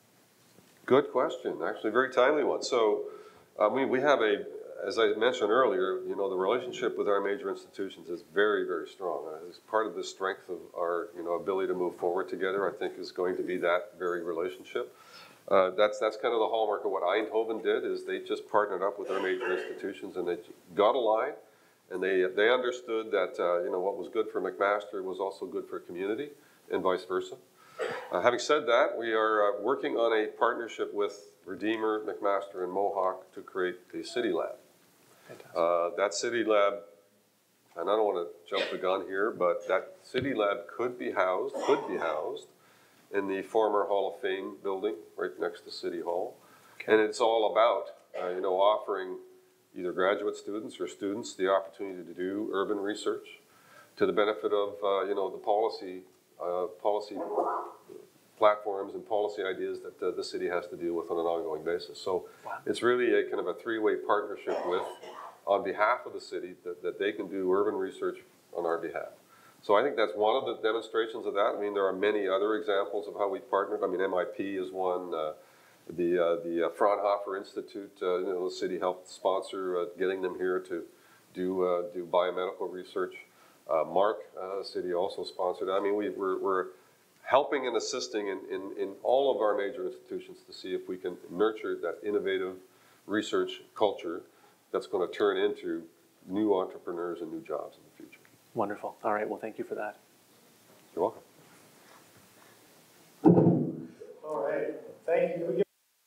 Good question, actually a very timely one. So uh, we, we have a, as I mentioned earlier, you know, the relationship with our major institutions is very, very strong. Uh, as part of the strength of our, you know, ability to move forward together, I think is going to be that very relationship. Uh, that's, that's kind of the hallmark of what Eindhoven did, is they just partnered up with our major institutions and they got aligned, and they, they understood that, uh, you know, what was good for McMaster was also good for community and vice versa. Uh, having said that, we are uh, working on a partnership with Redeemer, McMaster, and Mohawk to create the City Lab. Uh, that City Lab, and I don't want to jump the gun here, but that City Lab could be housed, could be housed in the former Hall of Fame building right next to City Hall. Okay. And it's all about, uh, you know, offering either graduate students or students the opportunity to do urban research, to the benefit of, uh, you know, the policy, uh, policy platforms and policy ideas that uh, the city has to deal with on an ongoing basis. So wow. It's really a kind of a three-way partnership with, on behalf of the city, that, that they can do urban research on our behalf. So I think that's one of the demonstrations of that. I mean, there are many other examples of how we've partnered. I mean, M I P is one. Uh, the uh, the uh, Fraunhofer Institute, uh, you know, the city helped sponsor uh, getting them here to do uh, do biomedical research. Uh, Mark, uh, the city also sponsored. I mean, we, we're, we're helping and assisting in, in, in all of our major institutions to see if we can nurture that innovative research culture that's going to turn into new entrepreneurs and new jobs in the future.
Wonderful. All right. Well, thank you for that.
You're welcome.
All right. Thank you.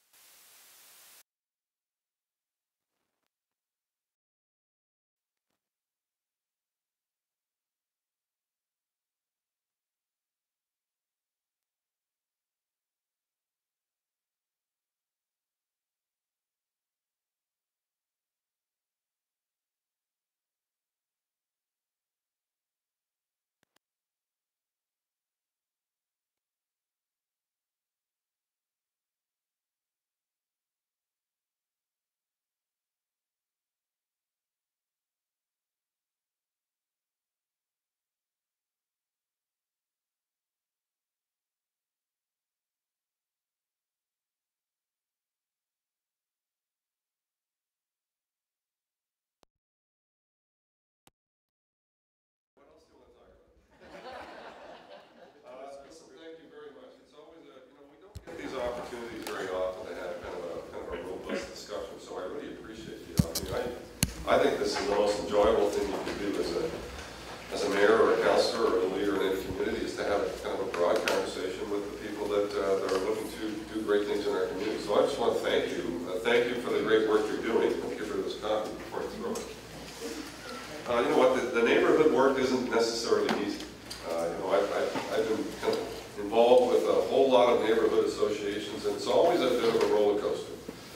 Opportunities very often to have kind of a, kind of a robust discussion, so I really appreciate the opportunity. I, I think this is the most enjoyable thing you can do as a, as a mayor or a councillor or a leader in any community, is to have kind of a broad conversation with the people that, uh, that are looking to do great things in our community. So I just want to thank you. Uh, thank you for the great work you're doing. I'll give her this copy before I throw it. Uh, you know what, the, the neighborhood work isn't necessarily easy. Uh, you know, I've, I've, I've been kind of involved with a whole lot of neighborhood associations, and it's always a bit of a roller coaster.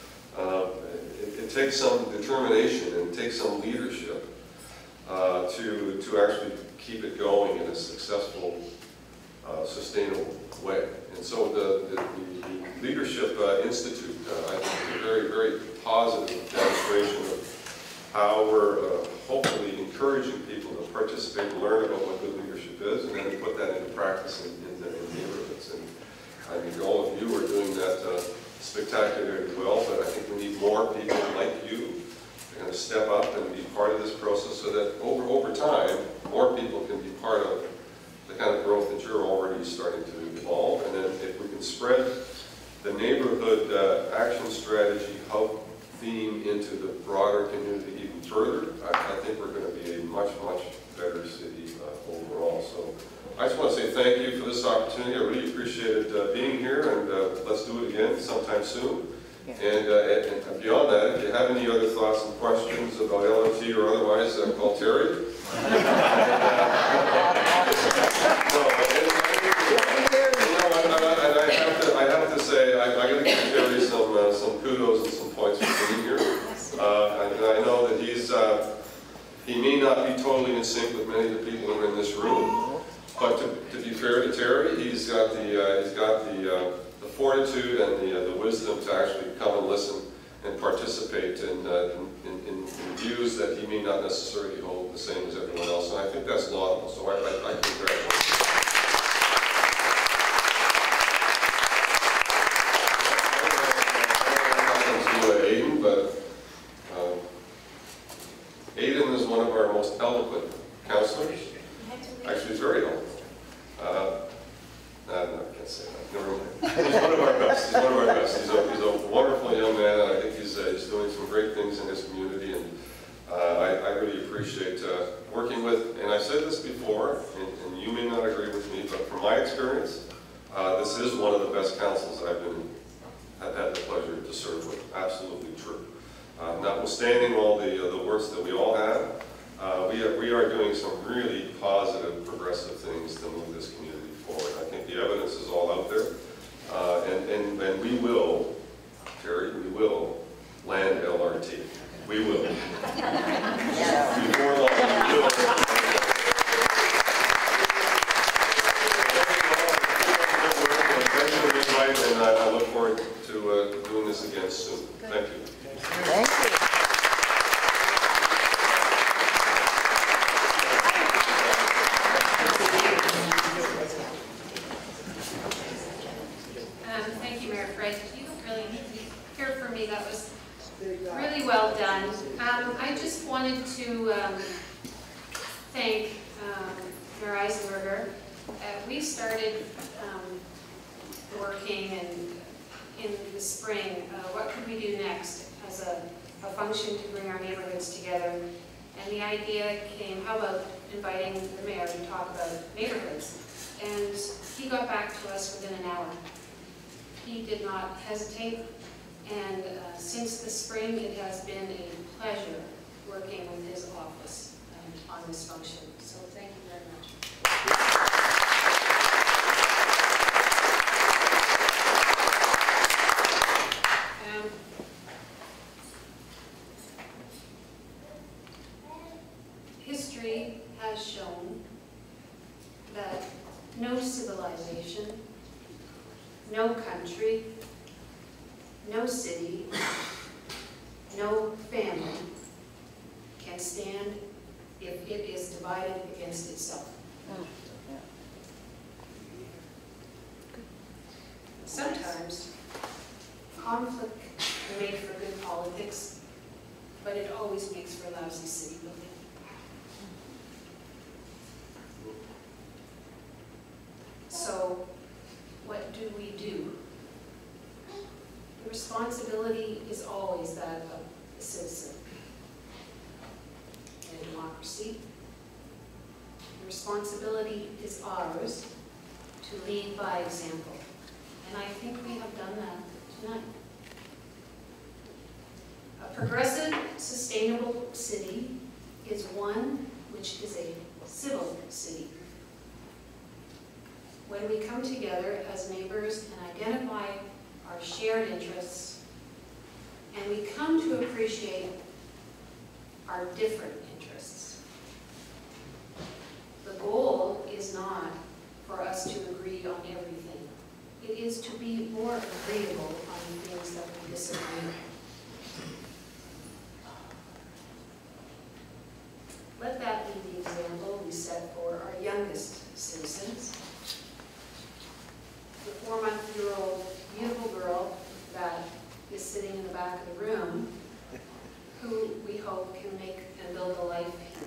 Uh, it, it takes some determination and it takes some leadership uh, to, to actually keep it going in a successful, uh, sustainable way. And so the, the, the Leadership uh, Institute, uh, I think, is a very, very positive demonstration of how we're uh, hopefully encouraging people to participate and learn about what good leadership is, and then to put that into practice in, in, the, in neighborhoods. And I think all of you are doing that uh, spectacularly well, but I think we need more people like you to kind of step up and be part of this process, so that over, over time, more people can be part of the kind of growth that you're already starting to evolve. And then if we can spread the neighborhood uh, action strategy hub theme into the broader community even further, I, I think we're going to be a much, much better city uh, overall. So I just want to say thank you for this opportunity. I really appreciated uh, being here, and uh, let's do it again sometime soon. Yeah. And, uh, and beyond that, if you have any other thoughts and questions about L M T or otherwise, uh, call Terry. and, uh, so, and, you know, and, and I, have to, I have to say, I, I got to give Terry some, uh, some kudos and some points for being here. Uh, and I know that he's, uh, he may not be totally in sync with many of the people who are in this room, but to, to be fair to Terry, he's got the, uh, he's got the, uh, the fortitude and the, uh, the wisdom to actually come and listen and participate in, uh, in, in, in views that he may not necessarily hold the same as everyone else. And I think that's laudable, so I, I, I congratulate him. Aiden, but um, Aiden is one of our most eloquent counselors. Actually, he's very eloquent. Uh, no, no, I can't say that. Never mind. He's one of our best. He's one of our best. He's a, he's a wonderful young man, and I think he's, uh, he's doing some great things in his community. And uh, I, I really appreciate uh, working with. And I've said this before, and, and you may not agree with me, but from my experience, uh, this is one of the best councils I've been. I've had the pleasure to serve with. Absolutely true. Uh, notwithstanding all the, uh, the works that we all have, uh, we, are, we are doing some really positive, progressive things to move this community forward. I think the evidence is all out there. Uh, and, and, and we will, Terry, we will land L R T. We will. Before long, we will.
we started um, working and in the spring, uh, what could we do next as a, a function to bring our neighborhoods together? And the idea came, how about inviting the mayor to talk about neighborhoods? And he got back to us within an hour. He did not hesitate, and uh, since the spring, it has been a pleasure working with his office um, on this function. So thank you very much. Um, history has shown that no civilization, no country, no city, no family can stand if it is divided against itself. Sometimes conflict can make for good politics, but it always makes for lousy city building. So, what do we do? The responsibility is always that of the citizen. In a democracy, the responsibility is ours to lead by example. And I think we have done that tonight. A progressive, sustainable city is one which is a civil city. When we come together as neighbors and identify our shared interests, and we come to appreciate our different interests. The goal is not for us to agree on everything. It is to be more agreeable on the things that we disagree on. Let that be the example we set for our youngest citizens. The four-month-year-old beautiful girl that is sitting in the back of the room, who we hope can make and build a life here.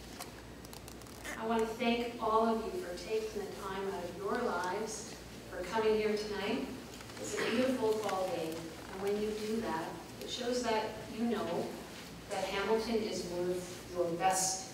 I want to thank all of you for taking the time out of your lives, for coming here tonight. It's a beautiful fall day, and when you do that, it shows that you know that Hamilton is worth your best